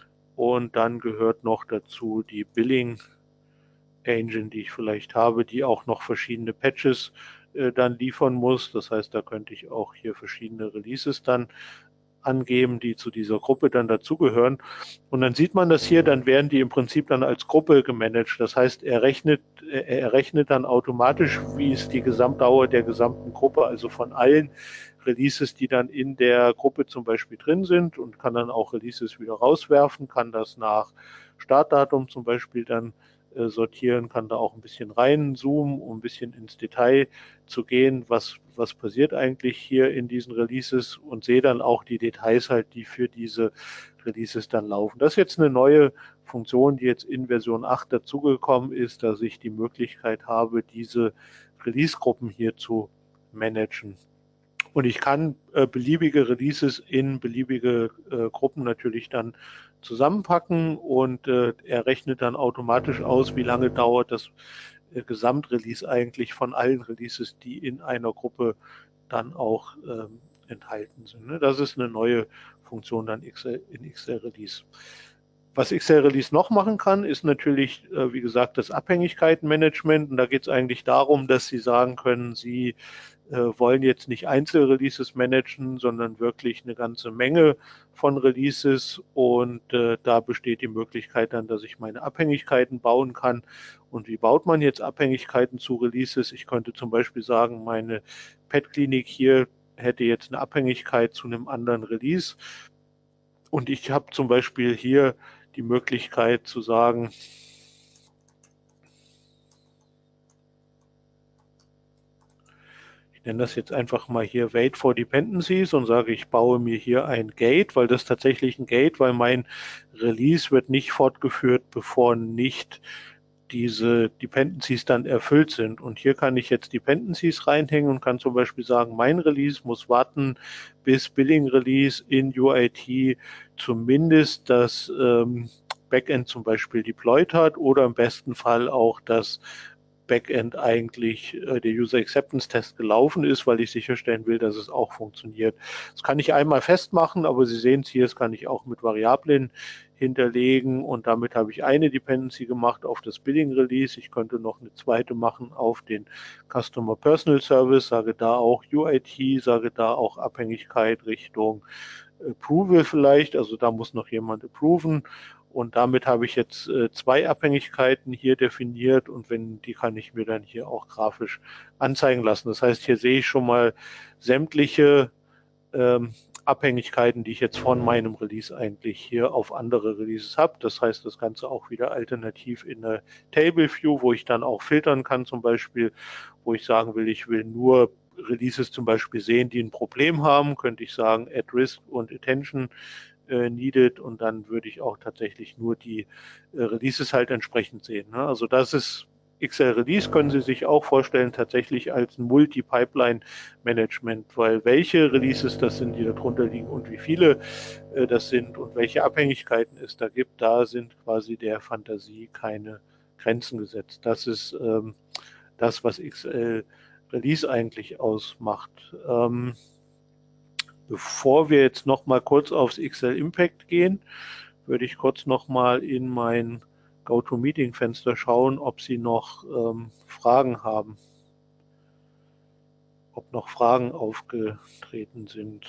und dann gehört noch dazu die Billing Engine, die ich vielleicht habe, die auch noch verschiedene Patches äh, dann liefern muss. Das heißt, da könnte ich auch hier verschiedene Releases dann angeben, die zu dieser Gruppe dann dazugehören. Und dann sieht man das hier, dann werden die im Prinzip dann als Gruppe gemanagt. Das heißt, er rechnet, er rechnet dann automatisch, wie ist die Gesamtdauer der gesamten Gruppe, also von allen Releases, die dann in der Gruppe zum Beispiel drin sind, und kann dann auch Releases wieder rauswerfen, kann das nach Startdatum zum Beispiel dann äh, sortieren, kann da auch ein bisschen reinzoomen, um ein bisschen ins Detail zu gehen, was, was passiert eigentlich hier in diesen Releases, und sehe dann auch die Details halt, die für diese Releases dann laufen. Das ist jetzt eine neue Funktion, die jetzt in Version acht dazugekommen ist, dass ich die Möglichkeit habe, diese Release-Gruppen hier zu managen. Und ich kann äh, beliebige Releases in beliebige äh, Gruppen natürlich dann zusammenpacken, und äh, er rechnet dann automatisch aus, wie lange dauert das äh, Gesamtrelease eigentlich von allen Releases, die in einer Gruppe dann auch ähm, enthalten sind. Ne? Das ist eine neue Funktion dann X L, in X L Release. Was X L Release noch machen kann, ist natürlich, äh, wie gesagt, das Abhängigkeitenmanagement. Und da geht es eigentlich darum, dass Sie sagen können, Sie äh, wollen jetzt nicht Einzelreleases managen, sondern wirklich eine ganze Menge von Releases. Und äh, da besteht die Möglichkeit dann, dass ich meine Abhängigkeiten bauen kann. Und wie baut man jetzt Abhängigkeiten zu Releases? Ich könnte zum Beispiel sagen, meine Pet-Klinik hier hätte jetzt eine Abhängigkeit zu einem anderen Release. Und ich habe zum Beispiel hier die Möglichkeit zu sagen, ich nenne das jetzt einfach mal hier Wait for Dependencies und sage, ich baue mir hier ein Gate, weil das tatsächlich ein Gate, weil mein Release wird nicht fortgeführt, bevor nicht diese Dependencies dann erfüllt sind. Und hier kann ich jetzt Dependencies reinhängen und kann zum Beispiel sagen, mein Release muss warten, bis Billing Release in U I T zumindest das ähm, Backend zum Beispiel deployed hat, oder im besten Fall auch das Backend eigentlich äh, der User Acceptance Test gelaufen ist, weil ich sicherstellen will, dass es auch funktioniert. Das kann ich einmal festmachen, aber Sie sehen es hier, das kann ich auch mit Variablen hinterlegen, und damit habe ich eine Dependency gemacht auf das Billing Release. Ich könnte noch eine zweite machen auf den Customer Personal Service, sage da auch U I T, sage da auch Abhängigkeit Richtung Approval vielleicht, also da muss noch jemand approven. Und damit habe ich jetzt äh, zwei Abhängigkeiten hier definiert, und wenn die kann ich mir dann hier auch grafisch anzeigen lassen. Das heißt, hier sehe ich schon mal sämtliche ähm, Abhängigkeiten, die ich jetzt von meinem Release eigentlich hier auf andere Releases habe. Das heißt, das Ganze auch wieder alternativ in der Table View, wo ich dann auch filtern kann, zum Beispiel, wo ich sagen will, ich will nur Releases zum Beispiel sehen, die ein Problem haben, könnte ich sagen At Risk und Attention äh, needed, und dann würde ich auch tatsächlich nur die äh, Releases halt entsprechend sehen. Ne? Also das ist X L Release, können Sie sich auch vorstellen, tatsächlich als ein Multi-Pipeline-Management, weil welche Releases das sind, die darunter liegen, und wie viele äh, das sind und welche Abhängigkeiten es da gibt, da sind quasi der Fantasie keine Grenzen gesetzt. Das ist ähm, das, was X L Release eigentlich ausmacht. Ähm, bevor wir jetzt noch mal kurz aufs X L Impact gehen, würde ich kurz noch mal in mein GoToMeeting-Fenster schauen, ob Sie noch ähm, Fragen haben, ob noch Fragen aufgetreten sind.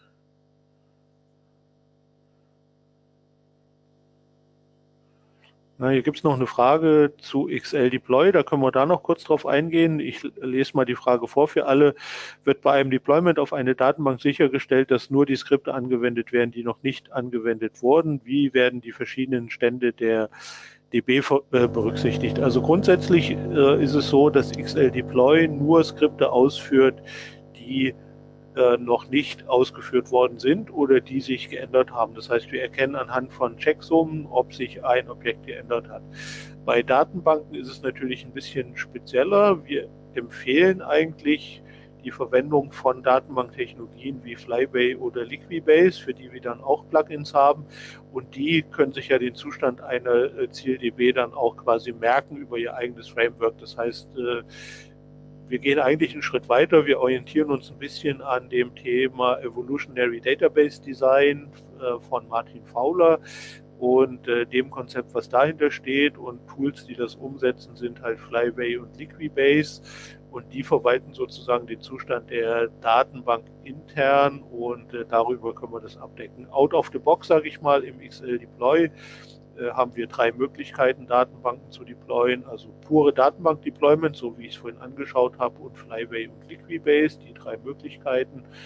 Na, hier gibt es noch eine Frage zu X L Deploy, da können wir da noch kurz drauf eingehen. Ich lese mal die Frage vor für alle. Wird bei einem Deployment auf eine Datenbank sichergestellt, dass nur die Skripte angewendet werden, die noch nicht angewendet wurden? Wie werden die verschiedenen Stände der D B berücksichtigt? Also grundsätzlich äh, ist es so, dass X L Deploy nur Skripte ausführt, die äh, noch nicht ausgeführt worden sind oder die sich geändert haben. Das heißt, wir erkennen anhand von Checksummen, ob sich ein Objekt geändert hat. Bei Datenbanken ist es natürlich ein bisschen spezieller. Wir empfehlen eigentlich die Verwendung von Datenbanktechnologien wie Flybase oder Liquibase, für die wir dann auch Plugins haben. Und die können sich ja den Zustand einer Ziel-D B dann auch quasi merken über ihr eigenes Framework. Das heißt, wir gehen eigentlich einen Schritt weiter. Wir orientieren uns ein bisschen an dem Thema Evolutionary Database Design äh, von Martin Fowler und äh, dem Konzept, was dahinter steht. Und Tools, die das umsetzen, sind halt Flybase und Liquibase. Und die verwalten sozusagen den Zustand der Datenbank intern, und äh, darüber können wir das abdecken. Out of the box, sage ich mal, im X L Deploy haben wir drei Möglichkeiten, Datenbanken zu deployen, also pure Datenbank-Deployment, so wie ich es vorhin angeschaut habe, und Flybase und Liquibase, die drei Möglichkeiten.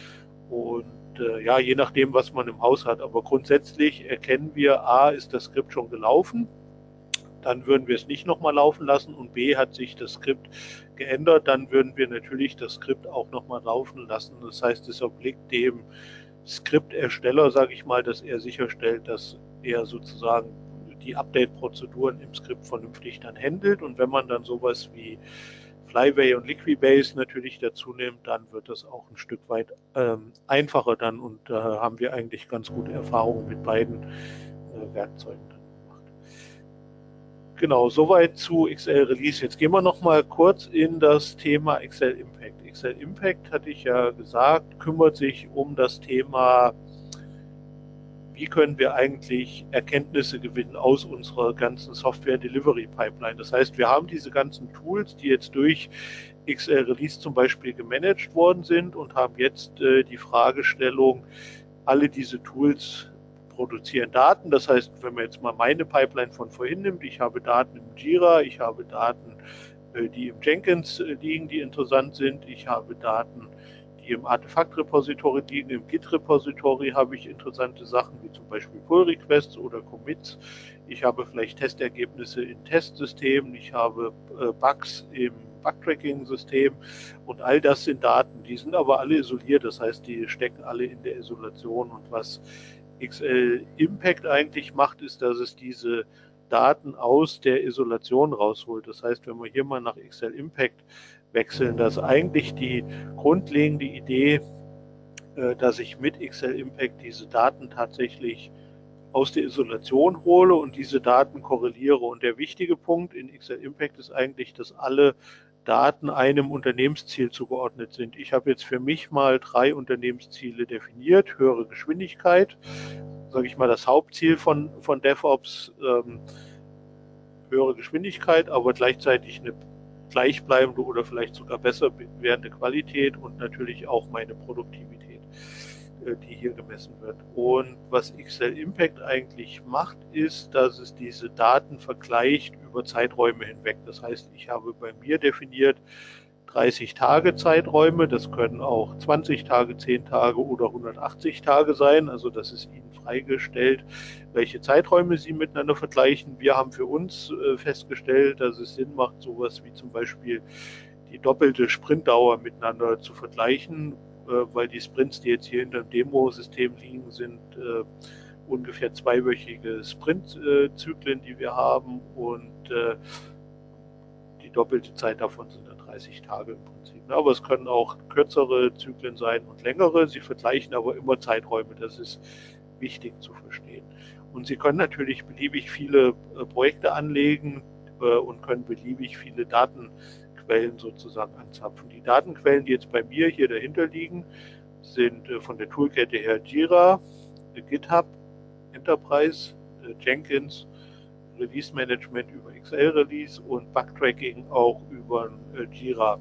Und äh, ja, je nachdem, was man im Haus hat. Aber grundsätzlich erkennen wir, A, ist das Skript schon gelaufen, dann würden wir es nicht nochmal laufen lassen, und B, hat sich das Skript geändert, dann würden wir natürlich das Skript auch nochmal laufen lassen. Das heißt, es obliegt dem Skriptersteller, sage ich mal, dass er sicherstellt, dass er sozusagen die Update-Prozeduren im Skript vernünftig dann handelt. Und wenn man dann sowas wie Flyway und Liquibase natürlich dazu nimmt, dann wird das auch ein Stück weit ähm, einfacher dann, und da äh, haben wir eigentlich ganz gute Erfahrungen mit beiden äh, Werkzeugen dann gemacht. Genau, soweit zu X L Release. Jetzt gehen wir noch mal kurz in das Thema X L Impact. X L Impact, hatte ich ja gesagt, kümmert sich um das Thema, wie können wir eigentlich Erkenntnisse gewinnen aus unserer ganzen Software-Delivery-Pipeline. Das heißt, wir haben diese ganzen Tools, die jetzt durch X L Release zum Beispiel gemanagt worden sind, und haben jetzt äh, die Fragestellung, alle diese Tools produzieren Daten. Das heißt, wenn man jetzt mal meine Pipeline von vorhin nimmt, ich habe Daten im Jira, ich habe Daten, äh, die im Jenkins äh, liegen, die interessant sind, ich habe Daten, die im Artefakt-Repository liegen, im Git-Repository habe ich interessante Sachen, wie zum Beispiel Pull-Requests oder Commits. Ich habe vielleicht Testergebnisse in Testsystemen, ich habe äh, Bugs im Bug-Tracking-System, und all das sind Daten, die sind aber alle isoliert, das heißt, die stecken alle in der Isolation. Und was X L Impact eigentlich macht, ist, dass es diese Daten aus der Isolation rausholt. Das heißt, wenn wir hier mal nach X L Impact wechseln, dass eigentlich die grundlegende Idee, dass ich mit X L Impact diese Daten tatsächlich aus der Isolation hole und diese Daten korreliere. Und der wichtige Punkt in X L Impact ist eigentlich, dass alle Daten einem Unternehmensziel zugeordnet sind. Ich habe jetzt für mich mal drei Unternehmensziele definiert. Höhere Geschwindigkeit, sage ich mal, das Hauptziel von, von DevOps, ähm, höhere Geschwindigkeit, aber gleichzeitig eine gleichbleibende oder vielleicht sogar besser werdende Qualität, und natürlich auch meine Produktivität, die hier gemessen wird. Und was X L Impact eigentlich macht, ist, dass es diese Daten vergleicht über Zeiträume hinweg. Das heißt, ich habe bei mir definiert dreißig Tage Zeiträume, das können auch zwanzig Tage, zehn Tage oder hundertachtzig Tage sein, also das ist Ihnen freigestellt, welche Zeiträume Sie miteinander vergleichen. Wir haben für uns äh, festgestellt, dass es Sinn macht, sowas wie zum Beispiel die doppelte Sprintdauer miteinander zu vergleichen, äh, weil die Sprints, die jetzt hier hinter dem Demo-System liegen, sind äh, ungefähr zweiwöchige Sprintzyklen, die wir haben, und äh, die doppelte Zeit davon sind dann dreißig Tage im Prinzip. Aber es können auch kürzere Zyklen sein und längere. Sie vergleichen aber immer Zeiträume. Das ist wichtig zu verstehen. Und Sie können natürlich beliebig viele äh, Projekte anlegen äh, und können beliebig viele Datenquellen sozusagen anzapfen. Die Datenquellen, die jetzt bei mir hier dahinter liegen, sind äh, von der Toolkette her Jira, äh, GitHub, Enterprise, äh, Jenkins, Release Management über X L Release und Bug Tracking auch über äh, Jira.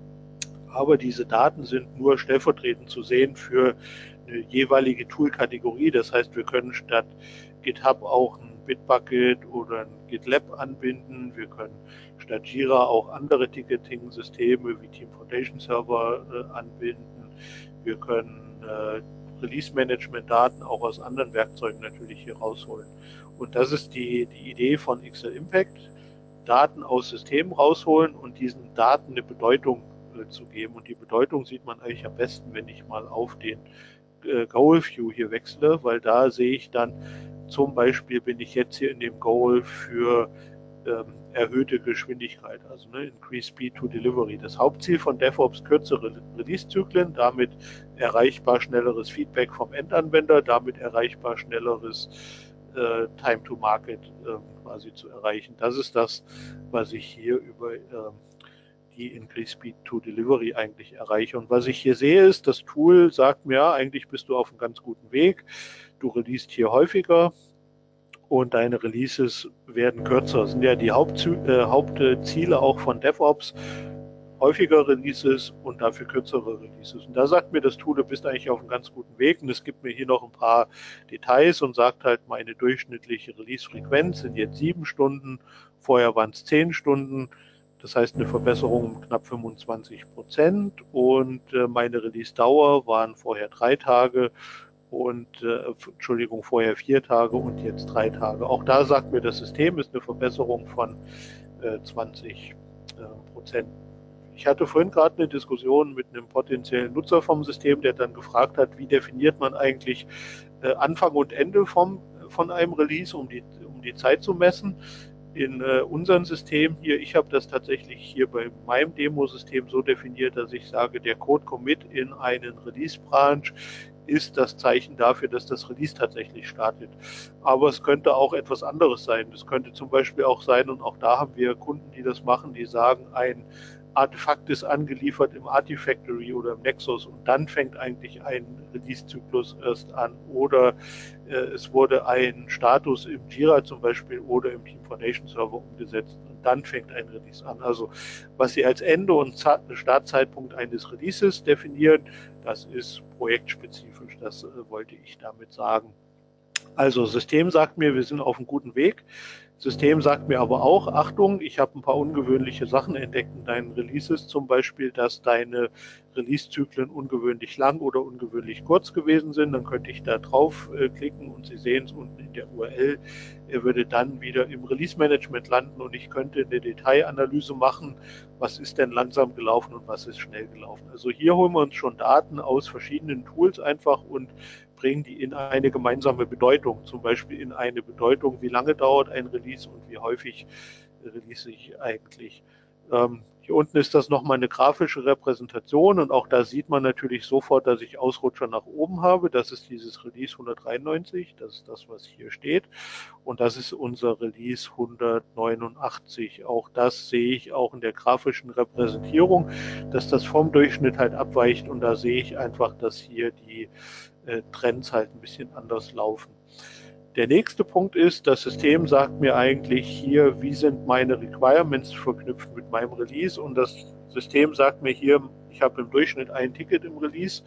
Aber diese Daten sind nur stellvertretend zu sehen für eine jeweilige Tool-Kategorie. Das heißt, wir können statt GitHub auch ein Bitbucket oder ein GitLab anbinden. Wir können statt Jira auch andere Ticketing-Systeme wie Team Foundation Server äh, anbinden. Wir können äh, Release-Management-Daten auch aus anderen Werkzeugen natürlich hier rausholen. Und das ist die, die Idee von X L Impact, Daten aus Systemen rausholen und diesen Daten eine Bedeutung äh, zu geben. Und die Bedeutung sieht man eigentlich am besten, wenn ich mal auf den äh, Goal View hier wechsle, weil da sehe ich dann zum Beispiel, bin ich jetzt hier in dem Goal für ähm, erhöhte Geschwindigkeit, also ne, Increase Speed to Delivery. Das Hauptziel von DevOps, kürzere Release-Zyklen, damit erreichbar schnelleres Feedback vom Endanwender, damit erreichbar schnelleres äh, Time to Market äh, quasi zu erreichen. Das ist das, was ich hier über äh, die Increase Speed to Delivery eigentlich erreiche. Und was ich hier sehe, ist, das Tool sagt mir, ja, eigentlich bist du auf einem ganz guten Weg. Du releast hier häufiger und deine Releases werden kürzer. Das sind ja die Hauptziele äh, Hauptziele auch von DevOps. Häufiger Releases und dafür kürzere Releases. Und da sagt mir das Tool, du bist eigentlich auf einem ganz guten Weg, und es gibt mir hier noch ein paar Details und sagt halt, meine durchschnittliche Release-Frequenz sind jetzt sieben Stunden, vorher waren es zehn Stunden. Das heißt eine Verbesserung um knapp fünfundzwanzig Prozent und äh, meine Release-Dauer waren vorher drei Tage und äh, Entschuldigung, vorher vier Tage und jetzt drei Tage. Auch da sagt mir das System, ist eine Verbesserung von äh, zwanzig Prozent. Ich hatte vorhin gerade eine Diskussion mit einem potenziellen Nutzer vom System, der dann gefragt hat, wie definiert man eigentlich äh, Anfang und Ende vom, von einem Release, um die, um die Zeit zu messen. In äh, unserem System hier, ich habe das tatsächlich hier bei meinem Demosystem so definiert, dass ich sage, der Code-Commit in einen Release-Branch ist das Zeichen dafür, dass das Release tatsächlich startet. Aber es könnte auch etwas anderes sein. Es könnte zum Beispiel auch sein, und auch da haben wir Kunden, die das machen, die sagen, ein Artefakt ist angeliefert im Artifactory oder im Nexus und dann fängt eigentlich ein Release-Zyklus erst an oder äh, es wurde ein Status im Jira zum Beispiel oder im Team Foundation Server umgesetzt und dann fängt ein Release an. Also was Sie als Ende und Startzeitpunkt eines Releases definieren, das ist projektspezifisch, das äh, wollte ich damit sagen. Also System sagt mir, wir sind auf einem guten Weg. System sagt mir aber auch, Achtung, ich habe ein paar ungewöhnliche Sachen entdeckt in deinen Releases, zum Beispiel, dass deine Release-Zyklen ungewöhnlich lang oder ungewöhnlich kurz gewesen sind. Dann könnte ich da drauf äh, klicken und Sie sehen es unten in der U R L. Er würde dann wieder im Release-Management landen und ich könnte eine Detailanalyse machen, was ist denn langsam gelaufen und was ist schnell gelaufen. Also hier holen wir uns schon Daten aus verschiedenen Tools einfach und bringen die in eine gemeinsame Bedeutung, zum Beispiel in eine Bedeutung, wie lange dauert ein Release und wie häufig release ich eigentlich. Ähm, hier unten ist das nochmal eine grafische Repräsentation und auch da sieht man natürlich sofort, dass ich Ausrutscher nach oben habe. Das ist dieses Release hundertdreiundneunzig, das ist das, was hier steht. Und das ist unser Release hundertneunundachtzig. Auch das sehe ich auch in der grafischen Repräsentierung, dass das vom Durchschnitt halt abweicht und da sehe ich einfach, dass hier die Trends halt ein bisschen anders laufen. Der nächste Punkt ist, das System sagt mir eigentlich hier, wie sind meine Requirements verknüpft mit meinem Release und das System sagt mir hier, ich habe im Durchschnitt ein Ticket im Release.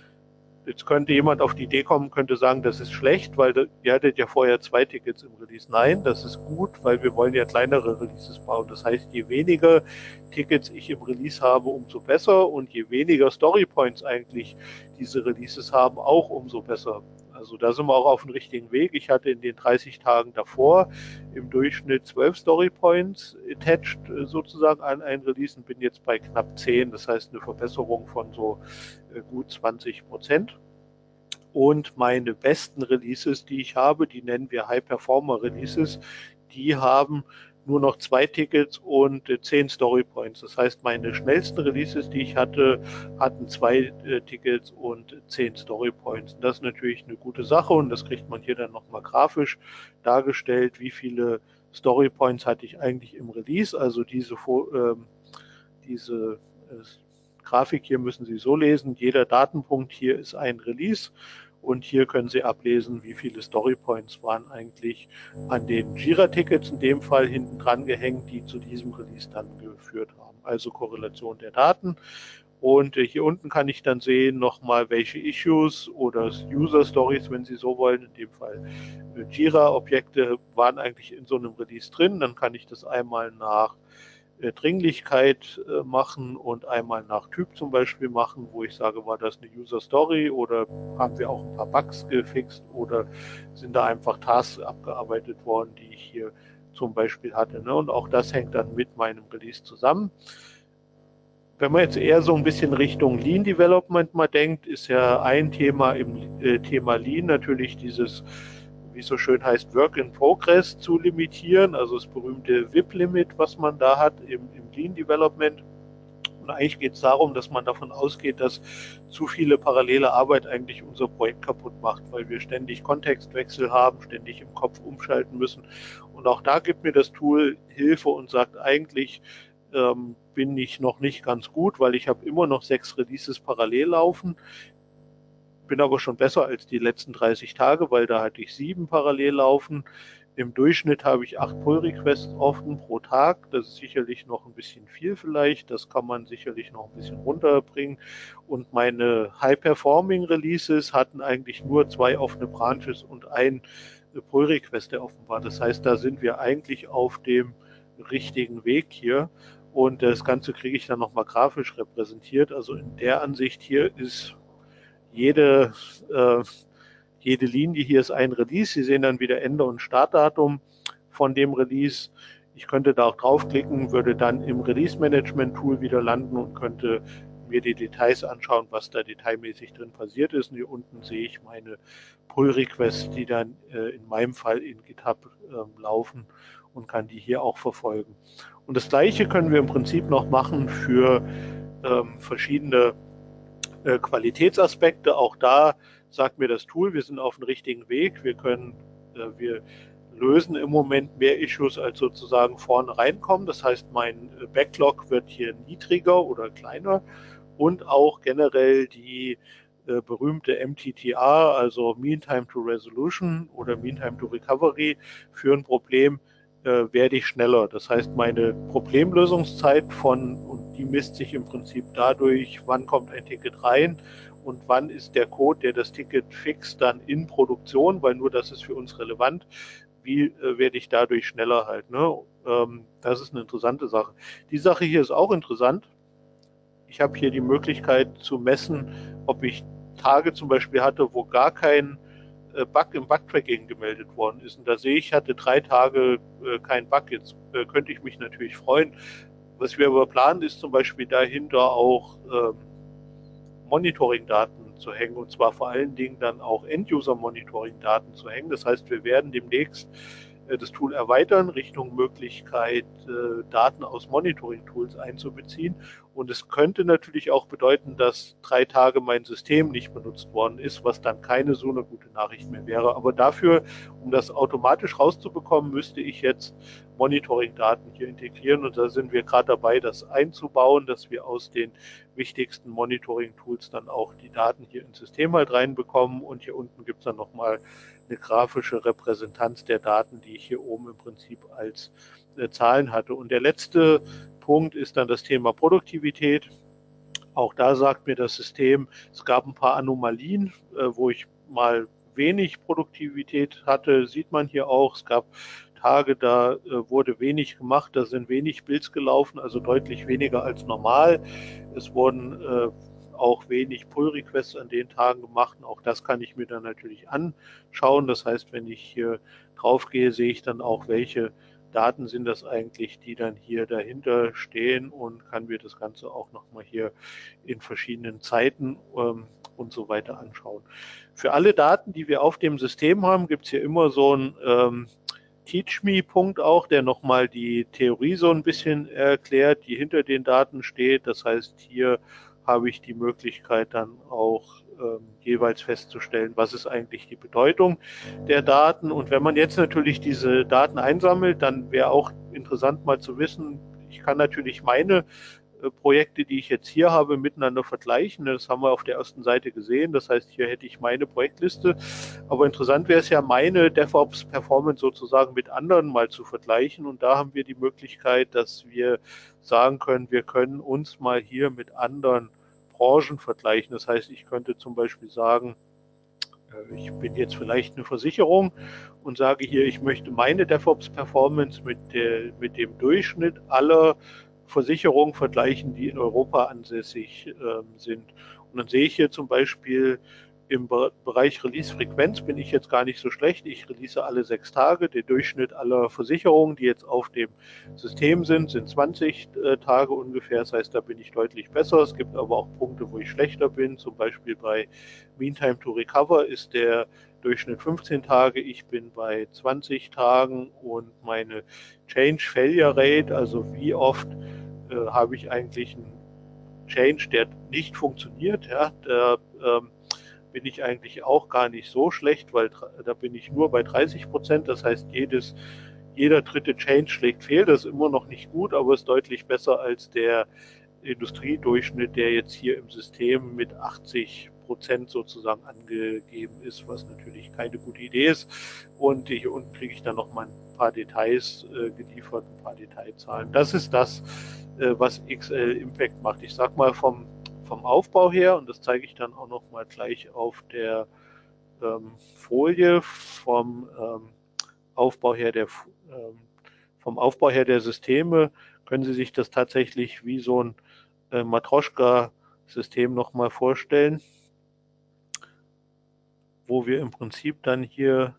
Jetzt könnte jemand auf die Idee kommen, könnte sagen, das ist schlecht, weil ihr hattet ja vorher zwei Tickets im Release. Nein, das ist gut, weil wir wollen ja kleinere Releases bauen. Das heißt, je weniger Tickets ich im Release habe, umso besser und je weniger Storypoints eigentlich diese Releases haben, auch umso besser. Also da sind wir auch auf dem richtigen Weg. Ich hatte in den dreißig Tagen davor im Durchschnitt zwölf Storypoints attached sozusagen an ein Release und bin jetzt bei knapp zehn. Das heißt eine Verbesserung von so gut zwanzig Prozent. Und meine besten Releases, die ich habe, die nennen wir High Performer Releases, die haben nur noch zwei Tickets und äh, zehn Story Points. Das heißt, meine schnellsten Releases, die ich hatte, hatten zwei äh, Tickets und zehn Story Points. Und das ist natürlich eine gute Sache und das kriegt man hier dann nochmal grafisch dargestellt, wie viele Story Points hatte ich eigentlich im Release. Also diese, äh, diese äh, Grafik hier müssen Sie so lesen, jeder Datenpunkt hier ist ein Release und hier können Sie ablesen, wie viele Storypoints waren eigentlich an den Jira-Tickets in dem Fall hinten dran gehängt, die zu diesem Release dann geführt haben. Also Korrelation der Daten. Und hier unten kann ich dann sehen nochmal, welche Issues oder User Stories, wenn Sie so wollen, in dem Fall Jira-Objekte waren eigentlich in so einem Release drin. Dann kann ich das einmal nach Dringlichkeit machen und einmal nach Typ zum Beispiel machen, wo ich sage, war das eine User Story oder haben wir auch ein paar Bugs gefixt oder sind da einfach Tasks abgearbeitet worden, die ich hier zum Beispiel hatte. Und auch das hängt dann mit meinem Release zusammen. Wenn man jetzt eher so ein bisschen Richtung Lean Development mal denkt, ist ja ein Thema im äh, Thema Lean natürlich dieses, wie es so schön heißt, Work in Progress zu limitieren, also das berühmte V I P-Limit, was man da hat im, im Lean Development. Und eigentlich geht es darum, dass man davon ausgeht, dass zu viele parallele Arbeit eigentlich unser Projekt kaputt macht, weil wir ständig Kontextwechsel haben, ständig im Kopf umschalten müssen. Und auch da gibt mir das Tool Hilfe und sagt eigentlich, ähm, bin ich noch nicht ganz gut, weil ich habe immer noch sechs Releases parallel laufen. Bin aber schon besser als die letzten dreißig Tage, weil da hatte ich sieben parallel laufen. Im Durchschnitt habe ich acht Pull-Requests offen pro Tag. Das ist sicherlich noch ein bisschen viel vielleicht. Das kann man sicherlich noch ein bisschen runterbringen. Und meine High-Performing-Releases hatten eigentlich nur zwei offene Branches und ein Pull-Request, der offen war. Das heißt, da sind wir eigentlich auf dem richtigen Weg hier. und das Ganze kriege ich dann nochmal grafisch repräsentiert. Also in der Ansicht hier ist jede, äh, jede Linie, hier ist ein Release. Sie sehen dann wieder Ende- und Startdatum von dem Release. Ich könnte da auch draufklicken, würde dann im Release-Management-Tool wieder landen und könnte mir die Details anschauen, was da detailmäßig drin passiert ist. Und hier unten sehe ich meine Pull-Requests, die dann äh, in meinem Fall in GitHub äh, laufen und kann die hier auch verfolgen. Und das Gleiche können wir im Prinzip noch machen für ähm, verschiedene äh, Qualitätsaspekte. Auch da sagt mir das Tool, wir sind auf dem richtigen Weg. Wir können, äh, wir lösen im Moment mehr Issues, als sozusagen vorne reinkommen. Das heißt, mein Backlog wird hier niedriger oder kleiner und auch generell die äh, berühmte M T T R, also Mean Time to Resolution oder Mean Time to Recovery, für ein Problem äh, werde ich schneller. Das heißt, meine Problemlösungszeit von, und die misst sich im Prinzip dadurch, wann kommt ein Ticket rein und wann ist der Code, der das Ticket fixt, dann in Produktion, weil nur das ist für uns relevant. Wie äh, werde ich dadurch schneller halt? Ne? Ähm, das ist eine interessante Sache. Die Sache hier ist auch interessant. Ich habe hier die Möglichkeit zu messen, ob ich Tage zum Beispiel hatte, wo gar kein äh, Bug im Bug-Tracking gemeldet worden ist. Und da sehe ich, ich hatte drei Tage äh, kein Bug. Jetzt äh, könnte ich mich natürlich freuen. Was wir aber planen, ist zum Beispiel dahinter auch ähm, Monitoring-Daten zu hängen, und zwar vor allen Dingen dann auch End-User-Monitoring-Daten zu hängen. Das heißt, wir werden demnächst äh, das Tool erweitern Richtung Möglichkeit, äh, Daten aus Monitoring-Tools einzubeziehen. Und es könnte natürlich auch bedeuten, dass drei Tage mein System nicht benutzt worden ist, was dann keine so eine gute Nachricht mehr wäre. Aber dafür, um das automatisch rauszubekommen, müsste ich jetzt Monitoring-Daten hier integrieren. Und da sind wir gerade dabei, das einzubauen, dass wir aus den wichtigsten Monitoring-Tools dann auch die Daten hier ins System halt reinbekommen. Und hier unten gibt es dann nochmal eine grafische Repräsentanz der Daten, die ich hier oben im Prinzip als äh, Zahlen hatte. Und der letzte Punkt ist dann das Thema Produktivität. Auch da sagt mir das System, es gab ein paar Anomalien, äh, wo ich mal wenig Produktivität hatte, sieht man hier auch. Es gab Tage, da äh, wurde wenig gemacht, da sind wenig Builds gelaufen, also deutlich weniger als normal. Es wurden äh, auch wenig Pull-Requests an den Tagen gemacht. Und auch das kann ich mir dann natürlich anschauen. Das heißt, wenn ich hier drauf gehe, sehe ich dann auch, welche Daten sind das eigentlich, die dann hier dahinter stehen, und kann mir das Ganze auch nochmal hier in verschiedenen Zeiten ähm, und so weiter anschauen. Für alle Daten, die wir auf dem System haben, gibt es hier immer so einen ähm, Teach-Me-Punkt auch, der nochmal die Theorie so ein bisschen erklärt, die hinter den Daten steht. Das heißt, hier habe ich die Möglichkeit dann auch ähm, jeweils festzustellen, was ist eigentlich die Bedeutung der Daten. Und wenn man jetzt natürlich diese Daten einsammelt, dann wäre auch interessant mal zu wissen, ich kann natürlich meine äh, Projekte, die ich jetzt hier habe, miteinander vergleichen. Das haben wir auf der ersten Seite gesehen. Das heißt, hier hätte ich meine Projektliste. Aber interessant wäre es ja, meine DevOps-Performance sozusagen mit anderen mal zu vergleichen. Und da haben wir die Möglichkeit, dass wir sagen können, wir können uns mal hier mit anderen Branchen vergleichen. Das heißt, ich könnte zum Beispiel sagen, ich bin jetzt vielleicht eine Versicherung und sage hier, ich möchte meine DevOps-Performance mit, der, mit dem Durchschnitt aller Versicherungen vergleichen, die in Europa ansässig äh, sind. Und dann sehe ich hier zum Beispiel, im Bereich Release-Frequenz bin ich jetzt gar nicht so schlecht. Ich release alle sechs Tage. Der Durchschnitt aller Versicherungen, die jetzt auf dem System sind, sind zwanzig äh, Tage ungefähr. Das heißt, da bin ich deutlich besser. Es gibt aber auch Punkte, wo ich schlechter bin. Zum Beispiel bei Mean Time to Recover ist der Durchschnitt fünfzehn Tage. Ich bin bei zwanzig Tagen, und meine Change Failure Rate, also wie oft äh, habe ich eigentlich einen Change, der nicht funktioniert, ja, da ähm, bin ich eigentlich auch gar nicht so schlecht, weil da bin ich nur bei dreißig Prozent. Das heißt, jedes, jeder dritte Change schlägt fehl. Das ist immer noch nicht gut, aber ist deutlich besser als der Industriedurchschnitt, der jetzt hier im System mit achtzig Prozent sozusagen angegeben ist, was natürlich keine gute Idee ist. Und hier unten kriege ich dann noch mal ein paar Details äh, geliefert, ein paar Detailzahlen. Das ist das, äh, was X L Impact macht. Ich sag mal vom vom Aufbau her, und das zeige ich dann auch noch mal gleich auf der ähm, Folie, vom ähm, Aufbau her der ähm, vom Aufbau her der Systeme können Sie sich das tatsächlich wie so ein äh, Matroschka-System nochmal vorstellen, wo wir im Prinzip dann hier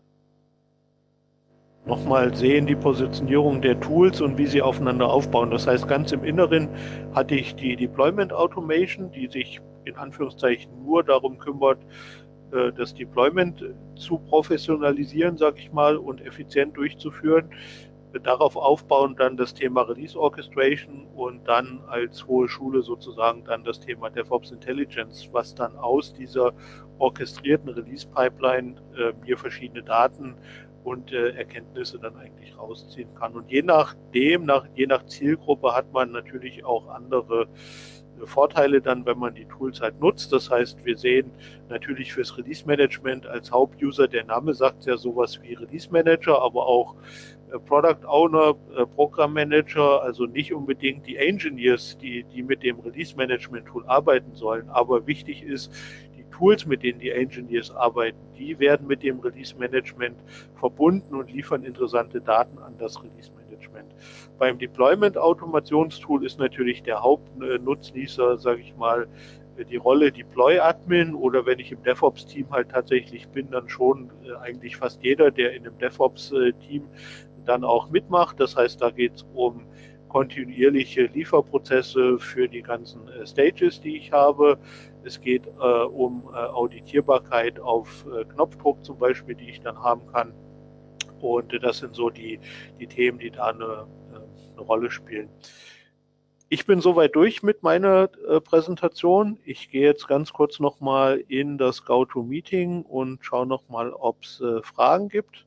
nochmal sehen die Positionierung der Tools und wie sie aufeinander aufbauen. Das heißt, ganz im Inneren hatte ich die Deployment Automation, die sich in Anführungszeichen nur darum kümmert, das Deployment zu professionalisieren, sage ich mal, und effizient durchzuführen. Darauf aufbauen dann das Thema Release Orchestration und dann als hohe Schule sozusagen dann das Thema DevOps Intelligence, was dann aus dieser orchestrierten Release Pipeline äh, mir verschiedene Daten und äh, Erkenntnisse dann eigentlich rausziehen kann. Und je nachdem, nach, je nach Zielgruppe hat man natürlich auch andere Vorteile dann, wenn man die Tools halt nutzt. Das heißt, wir sehen natürlich fürs Release Management als Hauptuser, der Name sagt ja sowas wie Release Manager, aber auch äh, Product Owner, äh, Program Manager, also nicht unbedingt die Engineers, die, die mit dem Release Management Tool arbeiten sollen. Aber wichtig ist, die Tools, mit denen die Engineers arbeiten, die werden mit dem Release Management verbunden und liefern interessante Daten an das Release Management. Beim Deployment-Automationstool ist natürlich der Hauptnutznießer, sage ich mal, die Rolle Deploy-Admin oder wenn ich im DevOps-Team halt tatsächlich bin, dann schon eigentlich fast jeder, der in einem DevOps-Team dann auch mitmacht. Das heißt, da geht es um kontinuierliche Lieferprozesse für die ganzen Stages, die ich habe. Es geht äh, um äh, Auditierbarkeit auf äh, Knopfdruck zum Beispiel, die ich dann haben kann. Und das sind so die, die Themen, die da eine, eine Rolle spielen. Ich bin soweit durch mit meiner äh, Präsentation. Ich gehe jetzt ganz kurz nochmal in das GoToMeeting und schaue nochmal, ob es äh, Fragen gibt.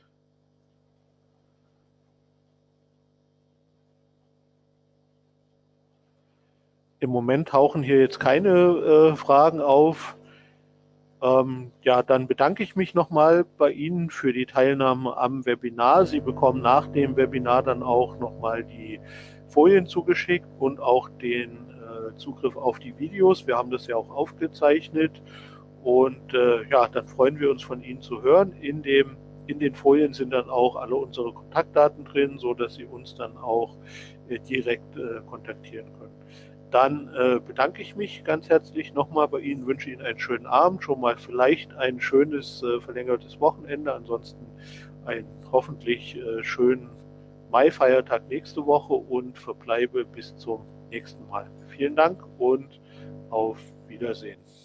Im Moment tauchen hier jetzt keine äh, Fragen auf. Ähm, ja, dann bedanke ich mich nochmal bei Ihnen für die Teilnahme am Webinar. Sie bekommen nach dem Webinar dann auch nochmal die Folien zugeschickt und auch den äh, Zugriff auf die Videos. Wir haben das ja auch aufgezeichnet und äh, ja, dann freuen wir uns von Ihnen zu hören. In dem in den Folien sind dann auch alle unsere Kontaktdaten drin, so dass Sie uns dann auch äh, direkt äh, kontaktieren können. Dann äh, bedanke ich mich ganz herzlich nochmal bei Ihnen, wünsche Ihnen einen schönen Abend, schon mal vielleicht ein schönes äh, verlängertes Wochenende, ansonsten einen hoffentlich äh, schönen Mai-Feiertag nächste Woche und verbleibe bis zum nächsten Mal. Vielen Dank und auf Wiedersehen.